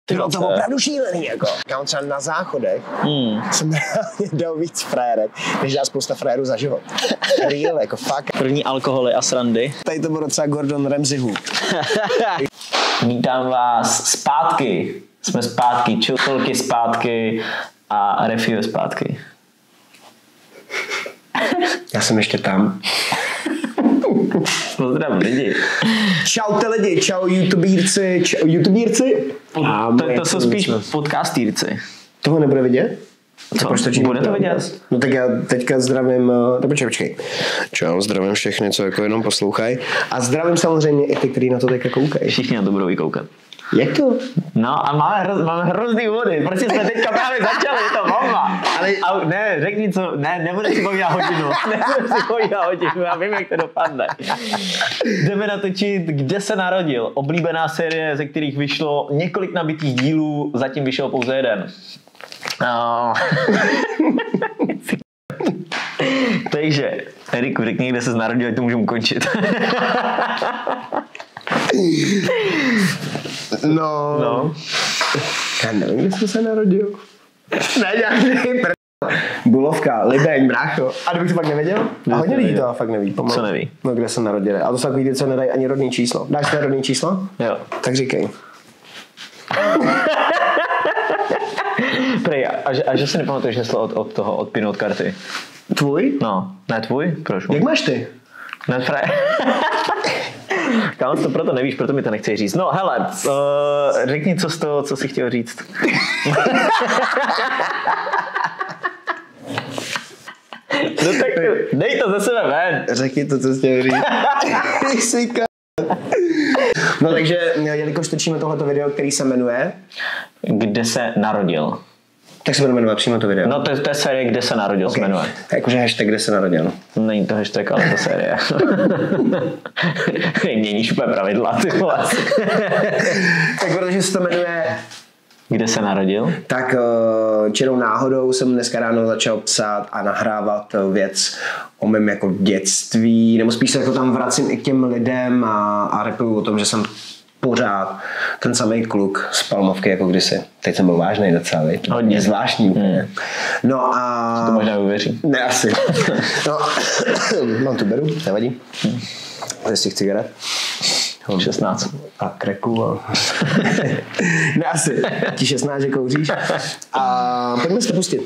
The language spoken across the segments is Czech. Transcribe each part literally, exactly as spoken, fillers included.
Bylo to opravdu šílený, jako. Kámo, třeba na záchodech hmm. jsem dal víc frérek, než dá spousta frérů za život. Real, jako fakt. První alkoholy a srandy. Tady to byl docela Gordon Ramsayho. Vítám vás zpátky. Jsme zpátky, Chiltolky zpátky a Refio zpátky. Já jsem ještě tam. Pozdrav lidi. Čaute lidi, čau youtubírci, čau youtubírci. To, to jsou spíš podcastírci. Toho nebude vidět? Co? Bude to vidět? No tak já teďka zdravím, no počkej, počkej. Čau, zdravím všechny, co jako jenom poslouchají. A zdravím samozřejmě i ty, kteří na to teďka koukají. Všichni na to budou vykoukat. Jak to? No a máme, hroz, máme hrozný úvody, protože jsme teďka právě začali, je to bomba. Ale a ne, řekni co, ne, nebude si povídat hodinu, nebude si povídat hodinu, já vím, jak to dopadne. Jdeme natočit Kde se narodil, oblíbená série, ze kterých vyšlo několik nabitých dílů, zatím vyšel pouze jeden. No. Takže, Eriku, řekni, kde se narodil, ať to můžu končit. No, no. Já nevím, kde jsem se narodil. Ne, nějaký pr... Bulovka, Libeň, brácho. A kdybych to fakt nevěděl? A hodně lidí to fakt neví. Pomalu. Co neví? No, kde jsem narodil. A to jsou takový ty, co nedají ani rodný číslo. Dáš své rodný číslo? Jo. Tak říkej. Prej, a, a že si nepamatuješ heslo od, od toho, od pinu od karty? Tvůj? No, ne tvůj? Proč? Jak máš ty? Ne, prej. Kámo, to proto nevíš, proto mi to nechci říct. No, hele, uh, řekni, co z toho, co jsi chtěl říct. No tak dej to ze sebe ven. Řekni to, co jsi chtěl říct. No takže, jelikož točíme tohleto video, který se jmenuje Kde se narodil. Tak se budeme jmenovat přímo to video. No to, to je série Kde se narodil, okay. Se jmenuje. Jakože hashtag Kde se narodil. Není to hashtag, ale to série. Měníš úplně pravidla, ty vole. Tak protože se to jmenuje Kde se narodil? Tak čirou náhodou jsem dneska ráno začal psát a nahrávat věc o mém jako dětství, nebo spíš se jako tam vracím i k těm lidem a, a rapuju o tom, že jsem pořád ten samý kluk z Palmovky jako kdysi. Teď jsem byl vážnej docela, viď? Hodně zvláštní. Hmm. No a... To možná uvěří. Ne, asi. No, mám tu beru, nevadí. Hmm. Jestli chci cigaret. šestnáct. A kreku. A... ne, asi. Ti šestnáct, že kouříš. A pojďme se pustit.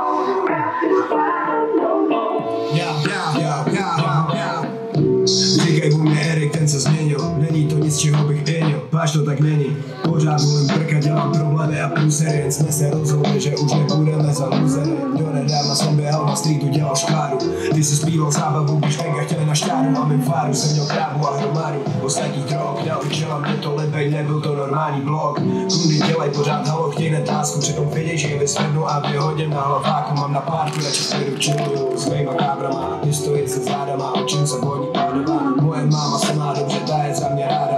Říkaj mu mě Erik, ten se změnil. Není to nic, čeho bych pěnil. Páč to tak není. Pořád mluvím prka, dělám problémy a průsery. Jen jsme se rozhodli, že už nebudeme za luzery. Donedávna jsem běhal na streetu, dělal škáru. Ty jsi zpíval zábavu, když tenka chtěli na štáru. Mám jim fáru, jsem měl krávu a hromádu. Ostatní drog, naučila mě to Libeň, nebyl to normální blog. Kundy dělaj pořád halo, chtěj netásku. Přitom věděj, že je vysvednu a vyhodím na hlaváku. Mám na párku, radši klidu chilluju s mýma kábrama. Ty stojí se zádama, očím se voní pádová. Moje máma se má dobře, ta je za mě ráda.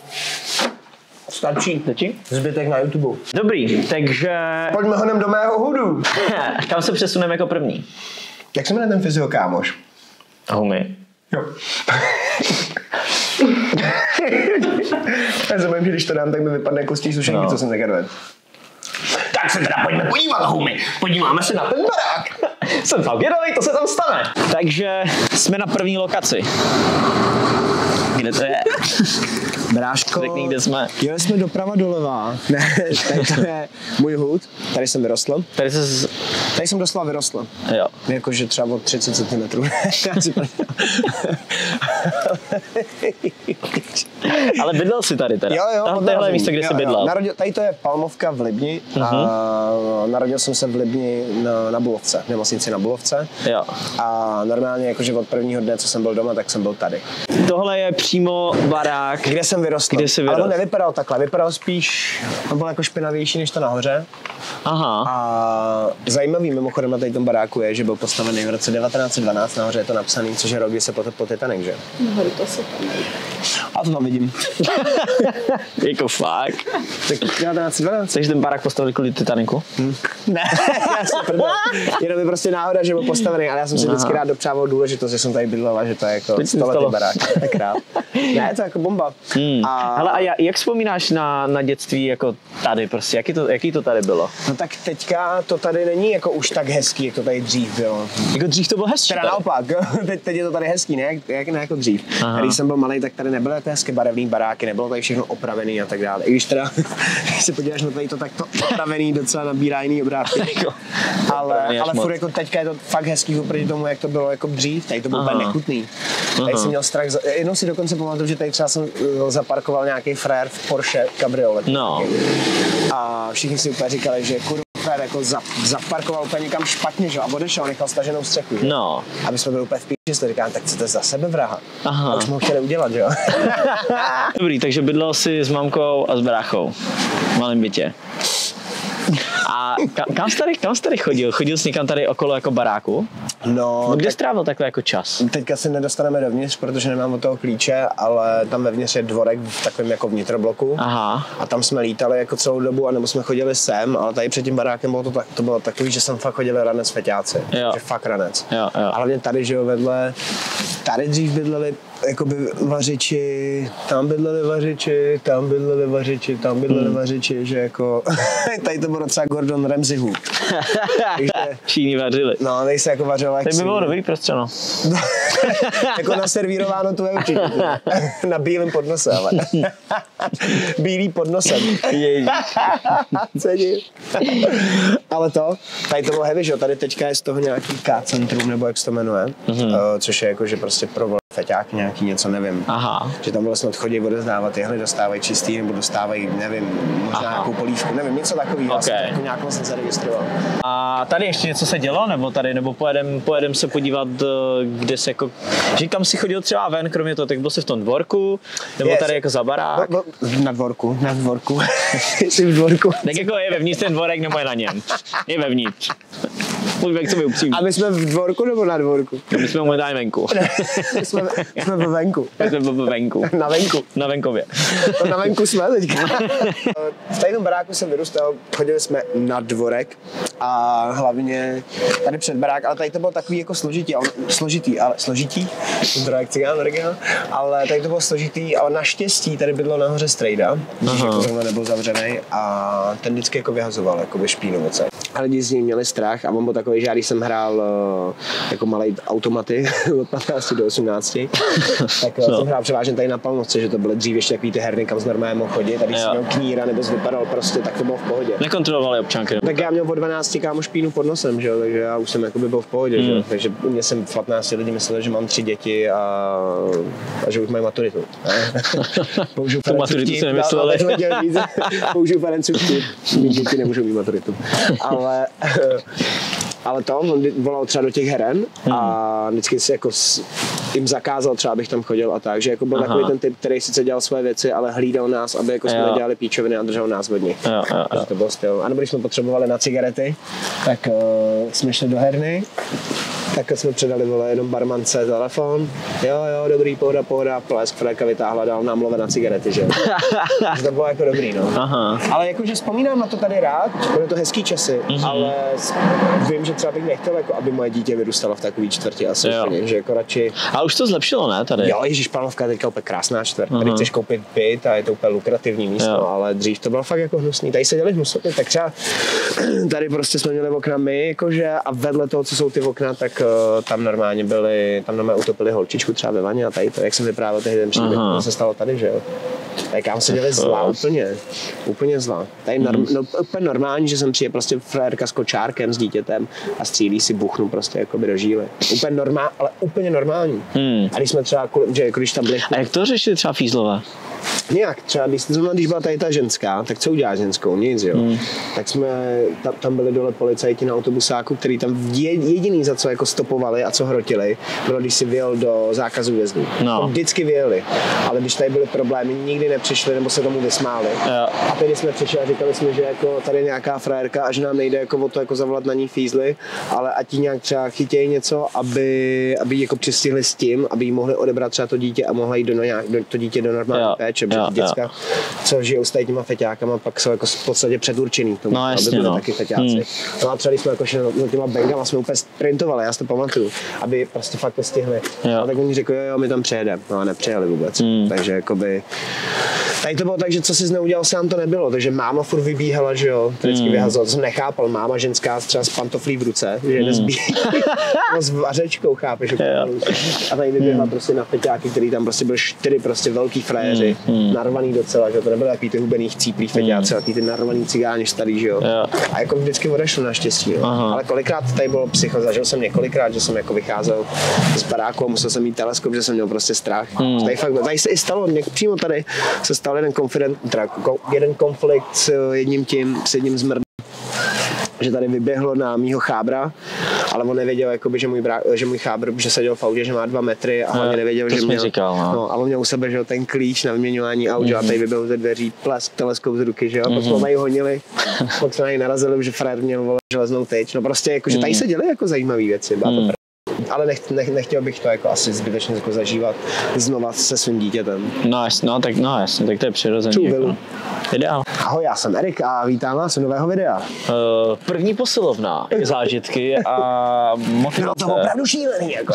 Stačí. Stačí? Zbytek na YouTube. Dobrý, takže... Pojďme honem do mého hudu. Kam se přesuneme jako první? Jak se jmenuje ten fyziokámoš? Humy. Jo. Já se bojím, že když to dám, tak mi vypadne kostí sušenky, no. Co jsem nekadven. Tak se teda pojďme podívat, Humy. Podíváme se na ten barák. Jsem fakt vědavý, to se tam stane. Takže jsme na první lokaci. Kde to je? Bráško, řekni, kde jsme. Jeli jsme doprava doleva. Ne, tady to je můj hud. Tady jsem vyrostl. Tady, se... tady jsem doslova vyrostl. Jo. Jakože třeba o třicet centimetrů. Ale bydlel jsi tady teda. Jo, jo. Tam tohle místo, kde jo, jsi bydlel. Narodil, tady to je Palmovka v Libni. Uh-huh. A narodil jsem se v Libni na, na Bulovce, v nemocnici na Bulovce. Jo. A normálně jakože od prvního dne, co jsem byl doma, tak jsem byl tady. Tohle je přímo barák. Kde jsem vyrostl. Kde jsi vyrostl. Ale on nevypadal takhle, vypadal spíš, on byl jako špinavější než to nahoře. Aha. A zajímavý mimochodem na tady tom baráku je, že byl postavený v roce devatenáct set dvanáct, nahoře je to napsaný, což je rok, kdy se potopil Titanic, že? Nahoru to se tam. A to tam vidím. Jako fakt. Tak devatenáct dvanáct. Takže ten barák postavili kvůli Titaniku? Hmm. Ne, já se prdel. Jenom je prostě náhoda, že byl postavený, ale já jsem si vždycky rád dopřával důležitost, že jsem tady bydlel a že to je jako stoletý barák. Tak rád. Ne, to je jako bomba. Hmm. A... Hele, a jak vzpomínáš na, na dětství jako tady prostě, jaký to, jaký to tady bylo? No tak teďka to tady není jako už tak hezký, jak to tady dřív bylo. Jako dřív to bylo hezčí. Teda naopak, teď, teď je to tady hezký, ne, jak, jak ne jako dřív. Aha. Když jsem byl malý, tak tady nebyly jako hezké barevné baráky, nebylo tady všechno opravený a tak dále. I když teda, když se podíváš na tady to takto opravený, docela nabírá jiný obrázky. ale ale furt jako teďka je to fakt hezký oproti tomu, jak to bylo jako dřív, tady to bylo úplně nechutný. Tady jsem měl strach, za... jednou si dokonce pamatuju, že tady třeba jsem zaparkoval nějaký frér v Porsche kabriolet. No. A všichni si úplně říkali, že kurva frér jako zaparkoval úplně někam špatně, že? A odešel, nechal staženou střechu. Že? No. A my jsme byli úplně v píči, říkám, tak co to je za sebevraha? Aha. A už jsme ho chtěli udělat, že jo? Dobrý, takže bydlel jsi s mamkou a s bráchou v malém bytě. A kam jsi tady, kam jsi tady chodil? Chodil jsi někam tady okolo jako baráku? No, no kde tak, strávil takhle jako čas? Teďka se nedostaneme dovnitř, protože nemám od toho klíče, ale tam vevnitř je dvorek v takovém jako vnitrobloku. Aha. A tam jsme lítali jako celou dobu, anebo jsme chodili sem, ale tady před tím barákem bylo to, tak, to bylo takový, že jsem fakt chodil ranec feťáci. Jo. Že fakt ranec. Jo, jo. A hlavně tady, že jo, vedle, tady dřív bydleli jakoby vařiči, tam bydleli vařiči, tam bydleli vařiči, tam bydleli hmm. vařiči, že jako, tady to bylo docela Gordon Ramsayho. Všichni vařili. No, tady se jako vařilo jak to by bylo dobrý prostě, no. Jako naservírováno tu je určitě. Na bílém podnose, ale. Bílý podnosem. Ježíš. Ale to, tady to bylo heavy, že jo, tady teďka je z toho nějaký K-centrum, nebo jak se to jmenuje, mm-hmm. uh, což je jako, že prostě pro feťák nějaký něco, nevím. Aha. Že tam bylo snad chodí odezdávat, jehly dostávají čistý, nebo dostávají, nevím, možná Aha. nějakou polívku, nevím, něco takového, okay. Asi jako nějakou jsem zaregistroval. A tady ještě něco se dělo, nebo tady, nebo pojedem, pojedem se podívat, kde se jako, že kam si chodil třeba ven, kromě toho, tak byl jsi v tom dvorku, nebo yes. tady jako za barák? No, no, na dvorku, na dvorku, jsi v dvorku. Tak jako je vevnitř ten dvorek, nebo je na něm? Je vevnitř. Můžeme jak se upřímně. A my jsme v dvorku nebo na dvorku? No, my jsme momentálně venku. my jsme, jsme ve venku. My jsme ve venku. Na venku. Na venkově. No, na venku jsme teďka. V tady tom baráku jsem vyrůstal, chodili jsme na dvorek a hlavně tady před barák, ale tady to bylo takový jako složitý, ale, složitý, ale složitý, dvorek cigán, originál, ale tady to bylo složitý, ale naštěstí tady bydlo nahoře strejda, když jako zrovna nebyl zavřený a ten vždycky jako vyhazoval jako špínu. A lidi z něj měli strach a on byl takový, že já když jsem hrál jako malej automaty od patnácti do osmnácti, tak no. jsem hrál převážně tady na Palmovce, že to byly dřív ještě takový ty herny, kam jsme normálně mohl chodit, a když jsem měl kníra nebo vypadal prostě, tak to bylo v pohodě. Nekontrolovali občanky. Tak já měl od dvanácti kámo špínu pod nosem, že jo, takže já už jsem jakoby byl v pohodě, hmm. že jo, takže mě jsem v patnácti lidi mysleli, že mám tři děti a, a že už mají maturitu. Použiju tu maturitu si nemysleli. Použiju Ferencu vtip, mít děti nemůžou mít maturitu. Ale, ale to, on volal třeba do těch heren a vždycky si jako jim zakázal třeba, abych tam chodil a tak, že jako byl Aha. takový ten typ, který sice dělal své věci, ale hlídal nás, aby jako jsme nedělali píčoviny a držel nás od nich. Jo, jo, jo. To byl styl. A nebo když jsme potřebovali na cigarety, tak uh, jsme šli do herny, tak jsme předali, vole, jenom barmance telefon, jo, jo, dobrý, pohoda, pohoda, plesk, Fréka vytáhla, dal nám love na cigarety, že? že to bylo jako dobrý, no. Aha. Ale jakože vzpomínám na to tady rád, bylo to hezký časy, mm-hmm. ale vím, že třeba bych nechtěl, jako, aby moje dítě vyrůstalo v takový čtvrti asi, úplně, že jako radši... A už to zlepšilo, ne, tady? Jo, Ježíš, Palmovka je teďka úplně krásná čtvrt, tady chceš koupit byt a je to úplně lukrativní místo, jo. ale dřív to bylo fakt jako hnusný, tady se dělali hnusotně, tak třeba tady prostě jsme měli okna my, jakože, a vedle toho, co jsou ty okna, tak tam normálně byli, tam normálně utopili holčičku třeba ve vaně a tady to, jak jsem vyprávěl tehdy ten příběh, to se stalo tady, že jo. Tak já se dělali zlá úplně, úplně zlá. Tady norm, no, úplně normální, že jsem přijde prostě frérka s kočárkem, s dítětem a střílí si buchnu prostě jakoby do žíly. Úplně normální, ale úplně normální. Hmm. A když jsme třeba, že jako když tam byli... A jak to řešili třeba fízlové? Nějak, třeba když, zrovna, když byla tady ta ženská, tak co udělá ženskou? Nic, jo. Hmm. Tak jsme, tam, tam byli dole policajti na autobusáku, který tam jediný za co jako stopovali a co hrotili, bylo, když si vyjel do zákazu vjezdu. No. Vždycky vyjeli, ale když tady byly problémy, nikdy nepřišli nebo se tomu vysmáli. Jo. A teď jsme přišli a říkali jsme, že jako tady nějaká frajerka a že nám nejde jako o to jako zavolat na ní fízly, ale ať jí nějak třeba chytějí něco, aby, aby jí jako přistihli s tím, aby jí mohli odebrat třeba to dítě a mohla jít do, nějak, do to dítě do normální jo. péče. Jo, děcka, jo. co žijou s těma feťákama, pak jsou jako v podstatě předurčený tomu, no, jasně, aby byly no. taky feťáci. Hmm. No a třeba když jsme jako šli no, těma bengama, jsme úplně sprintovali, já si to pamatuju, aby prostě fakt to stihli. A tak oni řekli, jo, jo, my tam přejedeme. No a nepřejeli vůbec. Hmm. Takže jakoby... Tady to bylo tak, že co si neudělal, sám to nebylo, takže máma furt vybíhala, že jo, vždycky mm. vyhazoval, to jsem nechápal, máma ženská třeba s pantoflí v ruce, že mm. nezbíhá s vařečkou, chápeš, yeah. a tady vyběhla mm. prostě na feťáky, který tam prostě byly čtyři prostě velký frajeři, mm. narvaný docela, že to nebyly takový ty hubený chcíplý feťáci, mm. takový ty narvaný cigáni starý, že jo, yeah. a jako vždycky odešlo naštěstí, jo. Ale kolikrát tady bylo psycho, zažil jsem několikrát, že jsem jako vycházel z baráku a musel jsem mít teleskop, že jsem měl prostě strach. Mm. Tady, fakt, tady se i stalo, přímo tady se stalo jeden konflikt, teda jeden konflikt s jedním tím, s jedním zmrdem, že tady vyběhlo na mýho chábra, ale on nevěděl, jakoby, že, můj brá, že můj chábr, že seděl v autě, že má dva metry a hlavně nevěděl, to že měl, říkal, no. No, a on měl u sebe, že ten klíč na vyměňování aut, mm. a tady vyběhl ze dveří, plesk, teleskop z ruky, že jo, mm. pak jsme tady honili, pak jsme na něj narazili, že frajer měl vole, železnou tyč, no prostě, jako, že tady se děly jako zajímavé věci, byla to mm. ale nech, nech, nechtěl bych to jako asi zbytečně jako zažívat znova se svým dítětem. No, no, tak, no jasně, tak to je přirozený. Jako. Ideál. Ahoj, já jsem Erik a vítám vás u nového videa. Uh, první posilovna, zážitky a motivace. No to opravdu šílený, jako.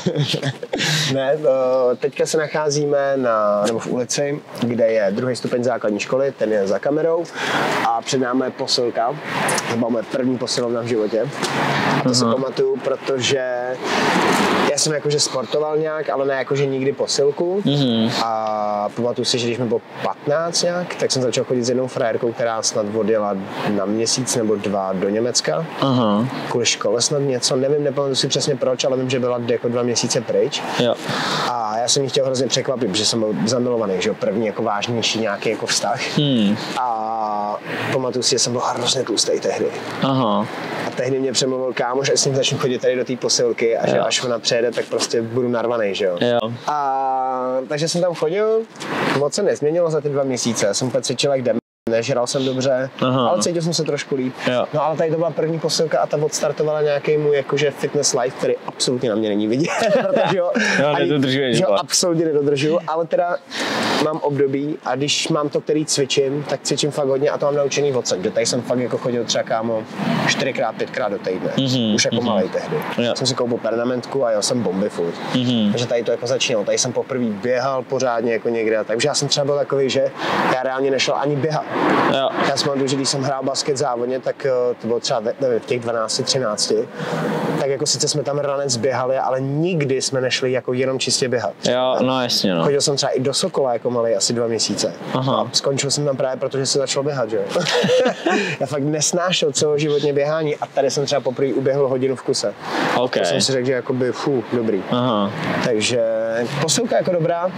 Ne, uh, teďka se nacházíme na, nebo v ulici, kde je druhý stupeň základní školy, ten je za kamerou a před námi je posilka. To byla moje první posilovna v životě. A to uh-huh. si pamatuju, protože já jsem jakože sportoval nějak, ale ne jakože nikdy posilku. Mm-hmm. A pamatuju si, že když mi bylo patnáct nějak, tak jsem začal chodit s jednou frajerkou, která snad odjela na měsíc nebo dva do Německa. Uh-huh. Kvůli škole snad něco, nevím, nepamatuju si přesně proč, ale vím, že byla jako dva měsíce pryč. Jo. A já jsem ji chtěl hrozně překvapit, protože jsem byl zamilovaný, že jo, první jako vážnější nějaký jako vztah. Hmm. A pamatuju si, že jsem byl hrozně tlustý tehdy. Aha. A tehdy mě přemluvil kámoš, že s ním začnu chodit tady do té posilky a že jo. až ona přejede, tak prostě budu narvaný, že jo. jo. A takže jsem tam chodil, moc se nezměnilo za ty dva měsíce, já jsem úplně cvičil jak dem. Nežral jsem dobře, aha. ale cítil jsem se trošku líp. Jo. No ale tady to byla první posilka a ta odstartovala nějaký můj jakože fitness life, který absolutně na mě není vidět, protože ho, jo, ani, že ho absolutně nedodržuju, ale teda mám období a když mám to, který cvičím, tak cvičím fakt hodně a to mám naučený odsaď, že tady jsem fakt jako chodil třeba kámo čtyřikrát, pětkrát do týdne, mm-hmm. už jako mm-hmm. malej tehdy. Jo. Jsem si koupil pernamentku a jel jsem bomby furt. Mm-hmm. Takže tady to jako začínalo, tady jsem poprvé běhal pořádně jako někde, takže já jsem třeba byl takový, že já reálně nešel ani běhat. Jo. Já jsem mám, že když jsem hrál basket závodně, tak to bylo třeba nevím, v těch dvanácti třinácti, tak jako sice jsme tam ranec běhali, ale nikdy jsme nešli jako jenom čistě běhat. Jo, no jasně, no. Chodil jsem třeba i do Sokola jako malej asi dva měsíce. Aha. A skončil jsem tam právě, protože se začalo běhat, že jo. Já fakt nesnášel celoživotně běhání a tady jsem třeba poprvé uběhl hodinu v kuse. Okay. To jsem si řekl, že jakoby, fů, dobrý. Aha. Takže posilka jako dobrá.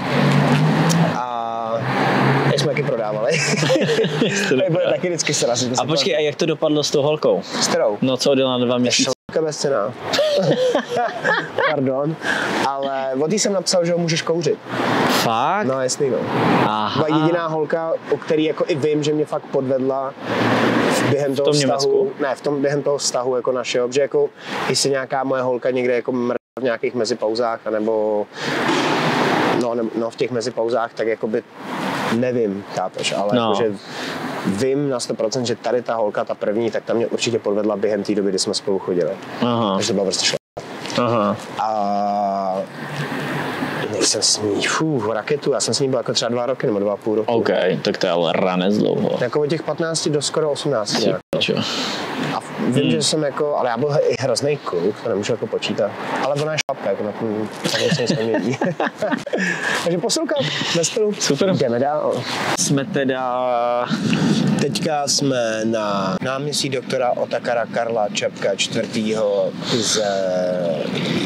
A jak jsme taky prodávali. To bude taky vždycky srazit. A počkej, a jak to dopadlo s tou holkou? S kterou? No co odjela na dva měsíce? Bezcenná. Pardon. Ale od té jsem napsal, že ho můžeš kouřit. Fakt? No jasný, no. Aha. Byla jediná holka, o který jako i vím, že mě fakt podvedla během toho vztahu. Německu? Ne, v tom během toho vztahu jako našeho, protože jako jestli nějaká moje holka někde jako mrdá v nějakých mezipauzách, anebo no, ne, no v těch mezipauzách, tak jakoby nevím, chápeš, ale no. jakože vím na sto procent, že tady ta holka, ta první, tak tam mě určitě podvedla během té doby, kdy jsme spolu chodili. Aha. Takže to byla prostě šla. Aha. A nejsem s ní, fů, raketu, já jsem s ní byl jako třeba dva roky nebo dva a půl roku. OK, tak to je ale ranec dlouho. Jako od těch patnácti do skoro osmnácti nějak. A vím, hmm. že jsem jako, ale já byl i hrozný kluk, to nemůžu jako počítat, ale ona je šlapka, jako na tom, tak nic se nemění. Takže posilka ve stylu. Super. Jdeme dál. Jsme teda... Teďka jsme na náměstí doktora Otakara Karla Čapka čtvrtýho z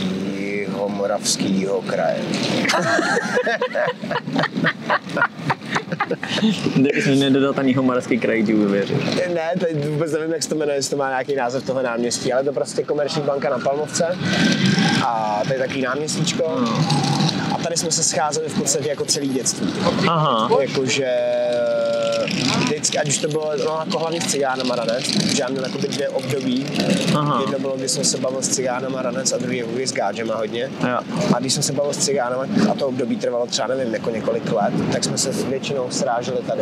Jihomoravského kraje. Kdybych mi nedodal ten Jihomoravský kraj, ti budu věřit. Ne, teď vůbec nevím, jak se to jmenuje, jestli to má nějaký název toho náměstí, ale to prostě Komerční banka na Palmovce a to je takový náměstíčko. A tady jsme se scházeli v podstatě jako celý dětství. Aha. Jakože vždycky, ať už to bylo no, jako hlavně s cigánama ranec, že já měl jakoby dvě období. Aha. Jedno bylo, když jsem se bavil s cigánama ranec a druhý je s gáčema hodně. Jo. A když jsem se bavil s cigánama a to období trvalo třeba nevím, jako několik let, tak jsme se většinou sráželi tady.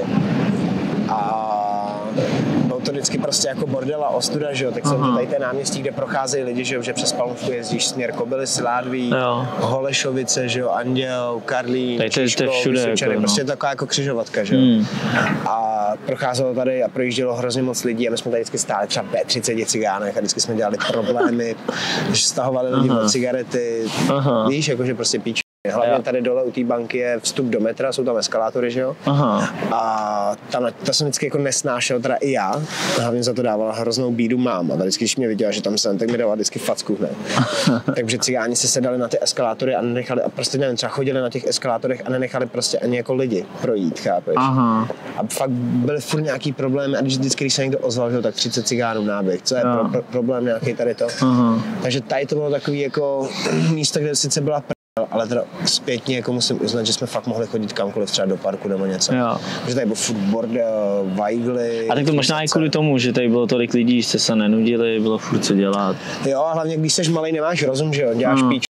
A bylo to vždycky prostě jako bordel a ostuda, že jo, tak jsem tady ten náměstí, kde procházejí lidi, že jo, že přes Palmovku jezdíš směr Kobily, Sládví, jo. Holešovice, že jo, Anděl, Karlín, Číškov, Vysočany, jako, no. Prostě taková jako křižovatka, že jo. Hmm. A procházelo tady a projíždělo hrozně moc lidí a my jsme tady vždycky stáli třeba bé třicet cigánech a vždycky jsme dělali problémy, že stahovali lidi od cigarety, Aha. víš, jakože prostě píč. Hlavně tady dole u té banky je vstup do metra, jsou tam eskalátory, že jo? Aha. A tam, to jsem vždycky jako nesnášel, teda i já. Hlavně za to dávala hroznou bídu máma. Vždycky, když mě viděla, že tam jsem, tak mi dávala vždycky facku hned. Takže cigáni si sedali na ty eskalátory a nenechali, a prostě nevím, třeba chodili na těch eskalátorech a nenechali prostě ani jako lidi projít, chápeš? Aha. A fakt byly furt nějaký problémy a když vždycky, když se někdo ozval, že tak třicet cigánů náběh, co je pro, pro, problém nějaký tady to. Aha. Takže tady to bylo takový jako místo, kde sice byla ale teda zpětně jako musím uznat, že jsme fakt mohli chodit kamkoliv, třeba do parku nebo něco. Jo. Že tady byl furt bordel, vajgly. A tak to možná i kvůli tomu, že tady bylo tolik lidí, že jste se nenudili, bylo furt co dělat. Jo, a hlavně když jsi malej, nemáš rozum, že jo, děláš hmm. píč,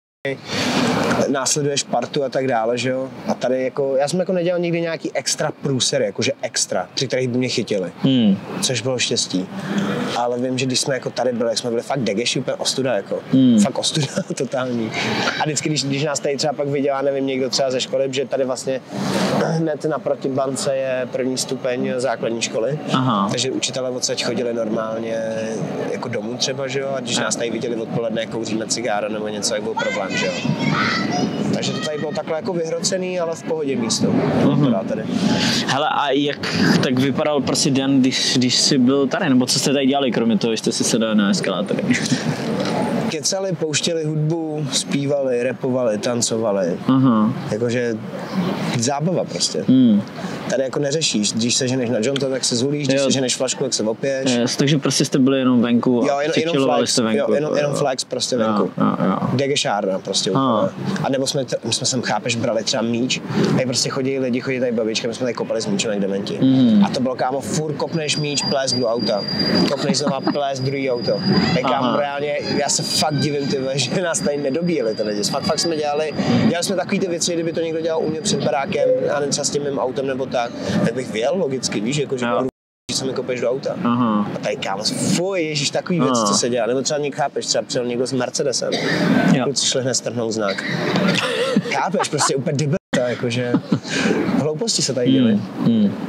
následuješ partu a tak dále, že jo. A tady jako, já jsem jako nedělal nikdy nějaký extra průsery, jakože extra, při kterých by mě chytili, hmm. což bylo štěstí. Ale vím, že když jsme jako tady byli, jak jsme byli fakt degeši, úplně ostuda, jako. Hmm. Fakt ostuda totální. A vždycky, když, když nás tady třeba pak viděla, nevím, někdo třeba ze školy, že tady vlastně hned naproti bance je první stupeň základní školy. Aha. Takže učitelé odsaď chodili normálně jako domů třeba, že jo. A když nás tady viděli odpoledne, kouříme cigáro nebo něco, jak byl problém, že jo. Takže to tady bylo takhle jako vyhrocený, ale v pohodě místo. Mm-hmm. Tady. Hele, a jak tak vypadal prostě den, když, když jsi byl tady, nebo co jste tady dělali, kromě toho, že jste si sedali na eskalátory? Kecali, pouštěli hudbu, zpívali, rapovali, tancovali. Uh-huh. Jakože zábava prostě. Mm. Tady jako neřešíš, když se ženeš na Jonta, tak se zulíš, když jo. se ženeš flašku, tak se opiješ. Yes, takže prostě jste byli jenom venku a jo, jenom, jenom flex, jste venku. Jo, jenom, jenom flex prostě venku. Jo, jo, jo. Degešárna prostě úplně. A nebo jsme, my jsme sem, chápeš, brali třeba míč, tady prostě chodí lidi, chodí tady babičky, my jsme tady kopali s míčem jak dementi. Mm. A to bylo, kámo, furt kopneš míč, plést do auta. Kopneš znova plést druhý auto. Tak kámo, reálně, já se fakt divím, ty, že nás tady nedobíjeli ty lidi. Fakt, fakt jsme dělali, dělali jsme takový ty věci, kdyby to někdo dělal u mě před barákem, a ne třeba s tím mým autem nebo tak, tak bych vyjel logicky, víš, jako že že se mi kopeš do auta. Aha. A tady kámo, fuj, ježíš, takový věci, co se dělá. Nebo třeba někdo, chápeš, třeba přijel někdo s Mercedesem. Kluci šli hned strhnout znak. Chápeš, prostě úplně debilita, jakože hlouposti se tady děly. Hmm. Hmm.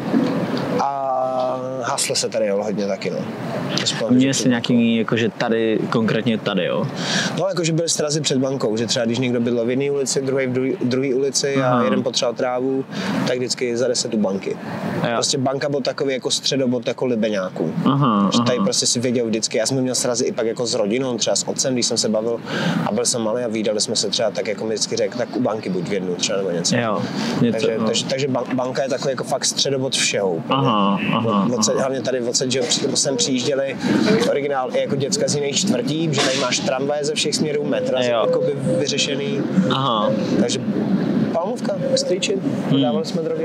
A haslo se tady jo, hodně taky, no. Měli jste nějaký, jakože tady, konkrétně tady, jo? No, jakože byly strazy před bankou, že třeba když někdo bydlel v jedné ulici, druhý v druhé ulici Aha. a jeden potřeboval trávu, tak vždycky za deset u banky. Jo. Prostě banka byl takový jako středobod jako libeňáků. Aha, že tady aha. prostě si věděl vždycky. Já jsem měl srazy i pak jako s rodinou, třeba s otcem, když jsem se bavil a byl jsem malý a vídali jsme se třeba tak, jako mi vždycky řekl, tak u banky buď v jednu třeba nebo něco. Jo, něco takže, no. takže, takže banka je takový jako fakt středobod všeho. Aha, aha, odsaď, aha. Hlavně tady odsaď, že sem přijížděli originál i jako děcka z jiných čtvrtí, že tady máš tramvaje ze všech směrů, metra jako by vyřešený. Aha. Takže Palmovka, Stříčin, prodávali jsme drogy.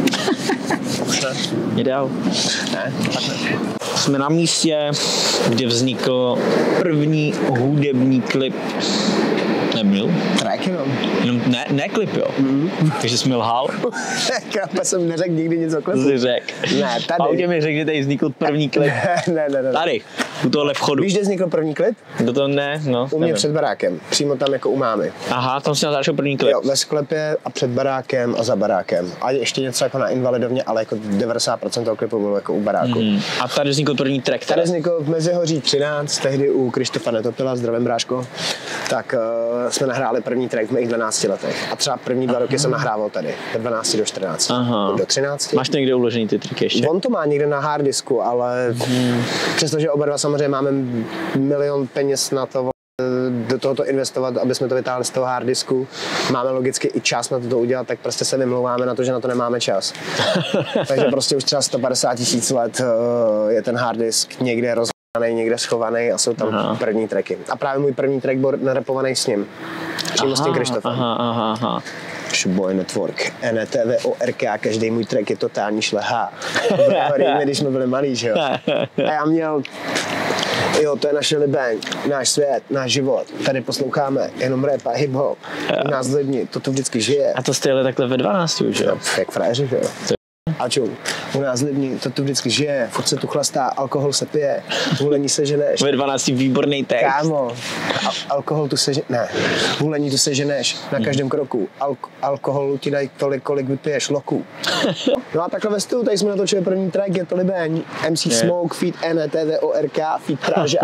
Už ne. Ideál. Ne, tak ne. Jsme na místě, kde vznikl první hudební klip. Nebyl? Track jenom. Jenom ne, ne klip, jo. Mm. Takže jsi mi lhal. Já jsem neřekl nikdy nic o klipu. Jsi řekl. Ne, tady. Pautě mi řekl, že tady vznikl první klip. ne, ne, ne. Tady, u tohle vchodu. Víš, kde vznikl první klip? Do toho ne, no. U mě nevím. Před barákem, přímo tam jako u mámy. Aha, tam si natáčel první klip. Jo, ve sklepě a před barákem a za barákem. A ještě něco jako na Invalidovně, ale jako devadesát procent toho klipu bylo jako u baráku. Mm. A tady vznikl první track. Tady vznikl v Mezihoří třináct, tehdy u Krištofa Netopila, zdravím bráško. Tak uh, jsme nahráli první track v mých dvanácti letech. A třeba první dva Aha. roky jsem nahrával tady, od dvanácti do čtrnácti. Aha. Do třinácti. Máš někde uložený ty triky ještě? On to má někde na harddisku, ale hmm. přestože oba dva samozřejmě máme milion peněz na to, do tohoto investovat, aby jsme to vytáhli z toho harddisku. Máme logicky i čas na to udělat, tak prostě se vymlouváme na to, že na to nemáme čas. Takže prostě už třeba sto padesát tisíc let je ten harddisk někde rozhodný, někde schovaný a jsou tam aha. první tracky. A právě můj první track byl narapovaný s ním. Přímo s tím Krištofem. Aha, aha, aha. Boy Network, N E T V O R K, každý můj track je totální šlehá. Vrahoríme, když jsme byli malí, že jo. A já měl, jo, to je naše Libank, náš svět, náš život. Tady posloucháme jenom rap a hip-hop. U nás lidmi, to tu vždycky žije. A to jste jeli takhle ve dvanácti už, jo? Jak frajeři, že jo. A čum, u nás lidmi, to tu vždycky žije, furt se tu chlastá, alkohol se pije, hulení se ženeš. Ve dvanácti výborný text. Kámo, al- alkohol tu se ženeš, ne, hulení tu se ženeš na každém kroku, Al- alkoholu ti dají tolik, kolik vypiješ loků. No a takhle ve stylu, tady jsme natočili první track, je to Libeň, M C Smoke, feat N E T V O R K, feat Praža.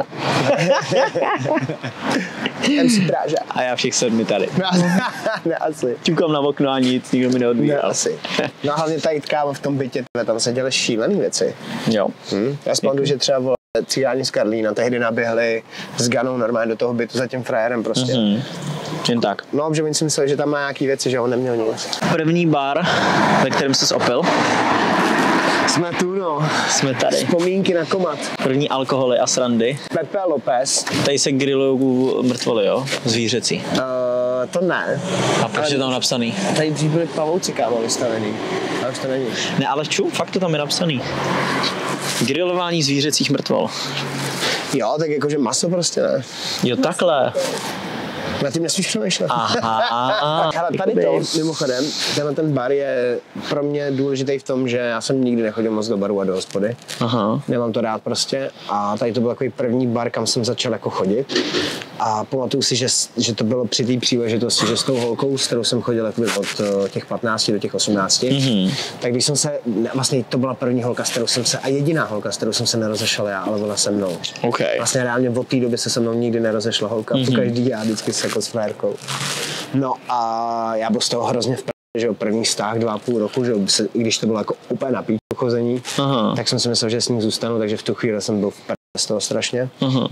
M C Praža. A já všech sedmi tady. Ne, asi. Čukám na okno a nic, nikdo mi neodbíral. Ne, asi. No a hlavně tady kámo v tom bytě, tam se dělaly šílený věci. Jo. Hm? Já vzpomínám, že třeba vole, cílání z Karlína tehdy naběhli s Ganou normálně do toho bytu za tím frajerem prostě. Mm-hmm. Jen tak. No, že oni si mysleli, že tam má nějaký věci, že on neměl nic. První bar, ve kterém jsi opil? Jsme tu, no. Jsme tady. Vzpomínky na Komat. První alkoholy a srandy. Pepe López. Tady se grillujou mrtvoly, jo? Zvířecí. Uh, to ne. A proč je tam napsaný? Tady dřív byly pavouci, kámo, vystavený. A už to není. Ne, ale ču, fakt to tam je napsaný. Grilování zvířecích mrtvol. Jo, tak jakože maso prostě ne. Jo, takhle. Na tím nesmíš přemýšlet. Aha. Hele, tady to, mimochodem, tenhle ten bar je pro mě důležitý v tom, že já jsem nikdy nechodil moc do baru a do hospody. Aha. Nemám to rád prostě. A tady to byl takový první bar, kam jsem začal jako chodit. A pamatuju si, že, že to bylo při té příležitosti, že s tou holkou, s kterou jsem chodil od těch patnácti do těch osmnácti, mm-hmm. tak když jsem se, vlastně to byla první holka, s kterou jsem se, a jediná holka, s kterou jsem se nerozešel já, ale ona se mnou. Okay. Vlastně reálně od té doby se se mnou nikdy nerozešla holka, mm-hmm. každý já vždycky se jako s frérkou. No a já byl z toho hrozně v pr***, že jo, první vztah, dva a půl roku, že jo, i když to bylo jako úplně na píču chození, aha. tak jsem si myslel, že s ním zůstanu, takže v tu chvíli jsem byl v pr*** z toho strašně. Aha.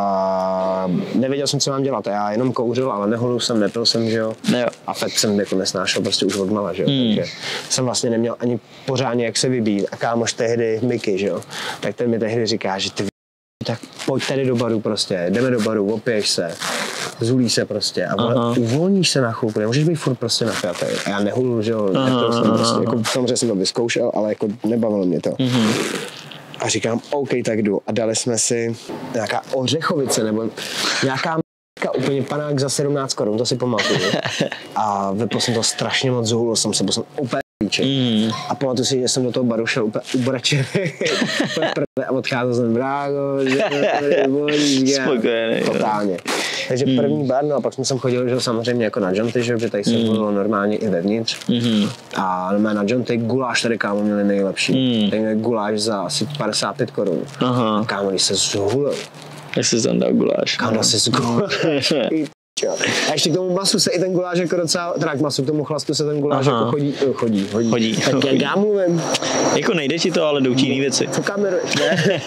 A nevěděl jsem, co mám dělat, já jenom kouřil, ale neholil jsem, nepil jsem, že jo. Ne, jo. A fakt jsem jako nesnášel prostě už od mala, že jo. Hmm. Takže jsem vlastně neměl ani pořádně jak se vybít. A kámoš tehdy, Miky, že jo, tak ten mi tehdy říká, že ty tak pojď tady do baru prostě, jdeme do baru, opiješ se, zulí se prostě a vole, uvolníš se na chvilku, nemůžeš být furt prostě napjatý. A já nehulil, že jo, nepil jsem prostě, jako samozřejmě jsem to vyzkoušel, ale jako nebavilo mě to. Mm-hmm. A říkám, OK, tak jdu. A dali jsme si nějaká ořechovice, nebo nějaká m***ka, úplně panák za sedmnáct korun, to si pamatuju. A vypil jsem to strašně moc, zuhulil jsem se, byl jsem úplně Mm. A pamatuju si, že jsem do toho baru šel úplně ubračený a odcházel jsem brágo, spokojený. Totálně. Takže mm. první bar, no a pak jsme sem chodili, že samozřejmě jako na jointy, že tady se bylo mm. normálně i vevnitř. Mm. A na jointy guláš tady kámo měli nejlepší. Mm. Tady měli guláš za asi padesát pět korun. Aha. A kámo, když se zhulil. Jak jsi tam dal guláš? Kámo, jsi zguláš. A ještě k tomu masu se i ten guláš jako docela, teda k masu, k tomu chlastu se ten guláš jako chodí, chodí, hodí. Chodí. Tak jak já mluvím. Jako nejde ti to, ale jdou ti jiný věci. Co kameruješ, ne?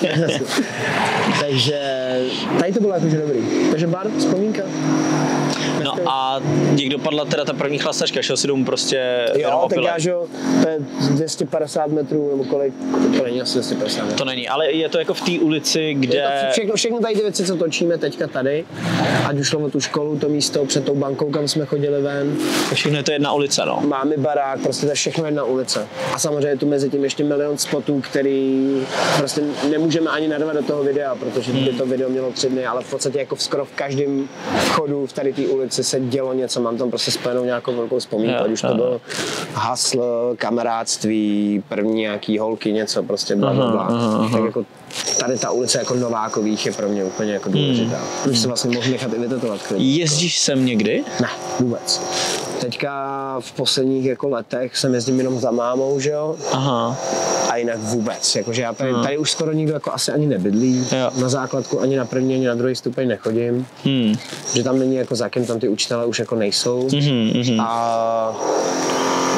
Takže tady to bylo jakože dobrý. Takže bar, vzpomínka. No a jak dopadla teda ta první chlastačka? Šel si domů prostě jo, tak já, že jo, to je dvě stě padesát metrů, nebo kolik, to není asi dvě stě padesát metrů. To není, ale je to jako v té ulici, kde... Je to všechno, všechno tady ty věci, co točíme teďka tady, ať už šlo o tu školu, to místo před tou bankou, kam jsme chodili ven. Všechno je to jedna ulice, no. Máme barák, prostě to je všechno jedna ulice. A samozřejmě tu mezi tím ještě milion spotů, který prostě nemůžeme ani narvat do toho videa, protože hmm. by to video mělo tři dny, ale v podstatě jako v skoro v každém vchodu v tady té ulici se dělo něco, mám tam prostě spojenou nějakou velkou vzpomínku, ať už to bylo hasl, kamarádství, první nějaký holky, něco prostě bla, bla, bla. Tak jako tady ta ulice jako Novákových je pro mě úplně jako důležitá. Hmm. Už se vlastně mohl nechat i vytetovat. Jezdíš sem někdy? Ne, vůbec. Teďka v posledních jako letech jsem jezdím jenom za mámou, že jo? Aha. A jinak vůbec, jakože já tady, tady už skoro nikdo jako asi ani nebydlí, jo. Na základku ani na první, ani na druhý stupeň nechodím, hmm. že tam není jako za kým, tam ty učitelé už jako nejsou. Mm-hmm. A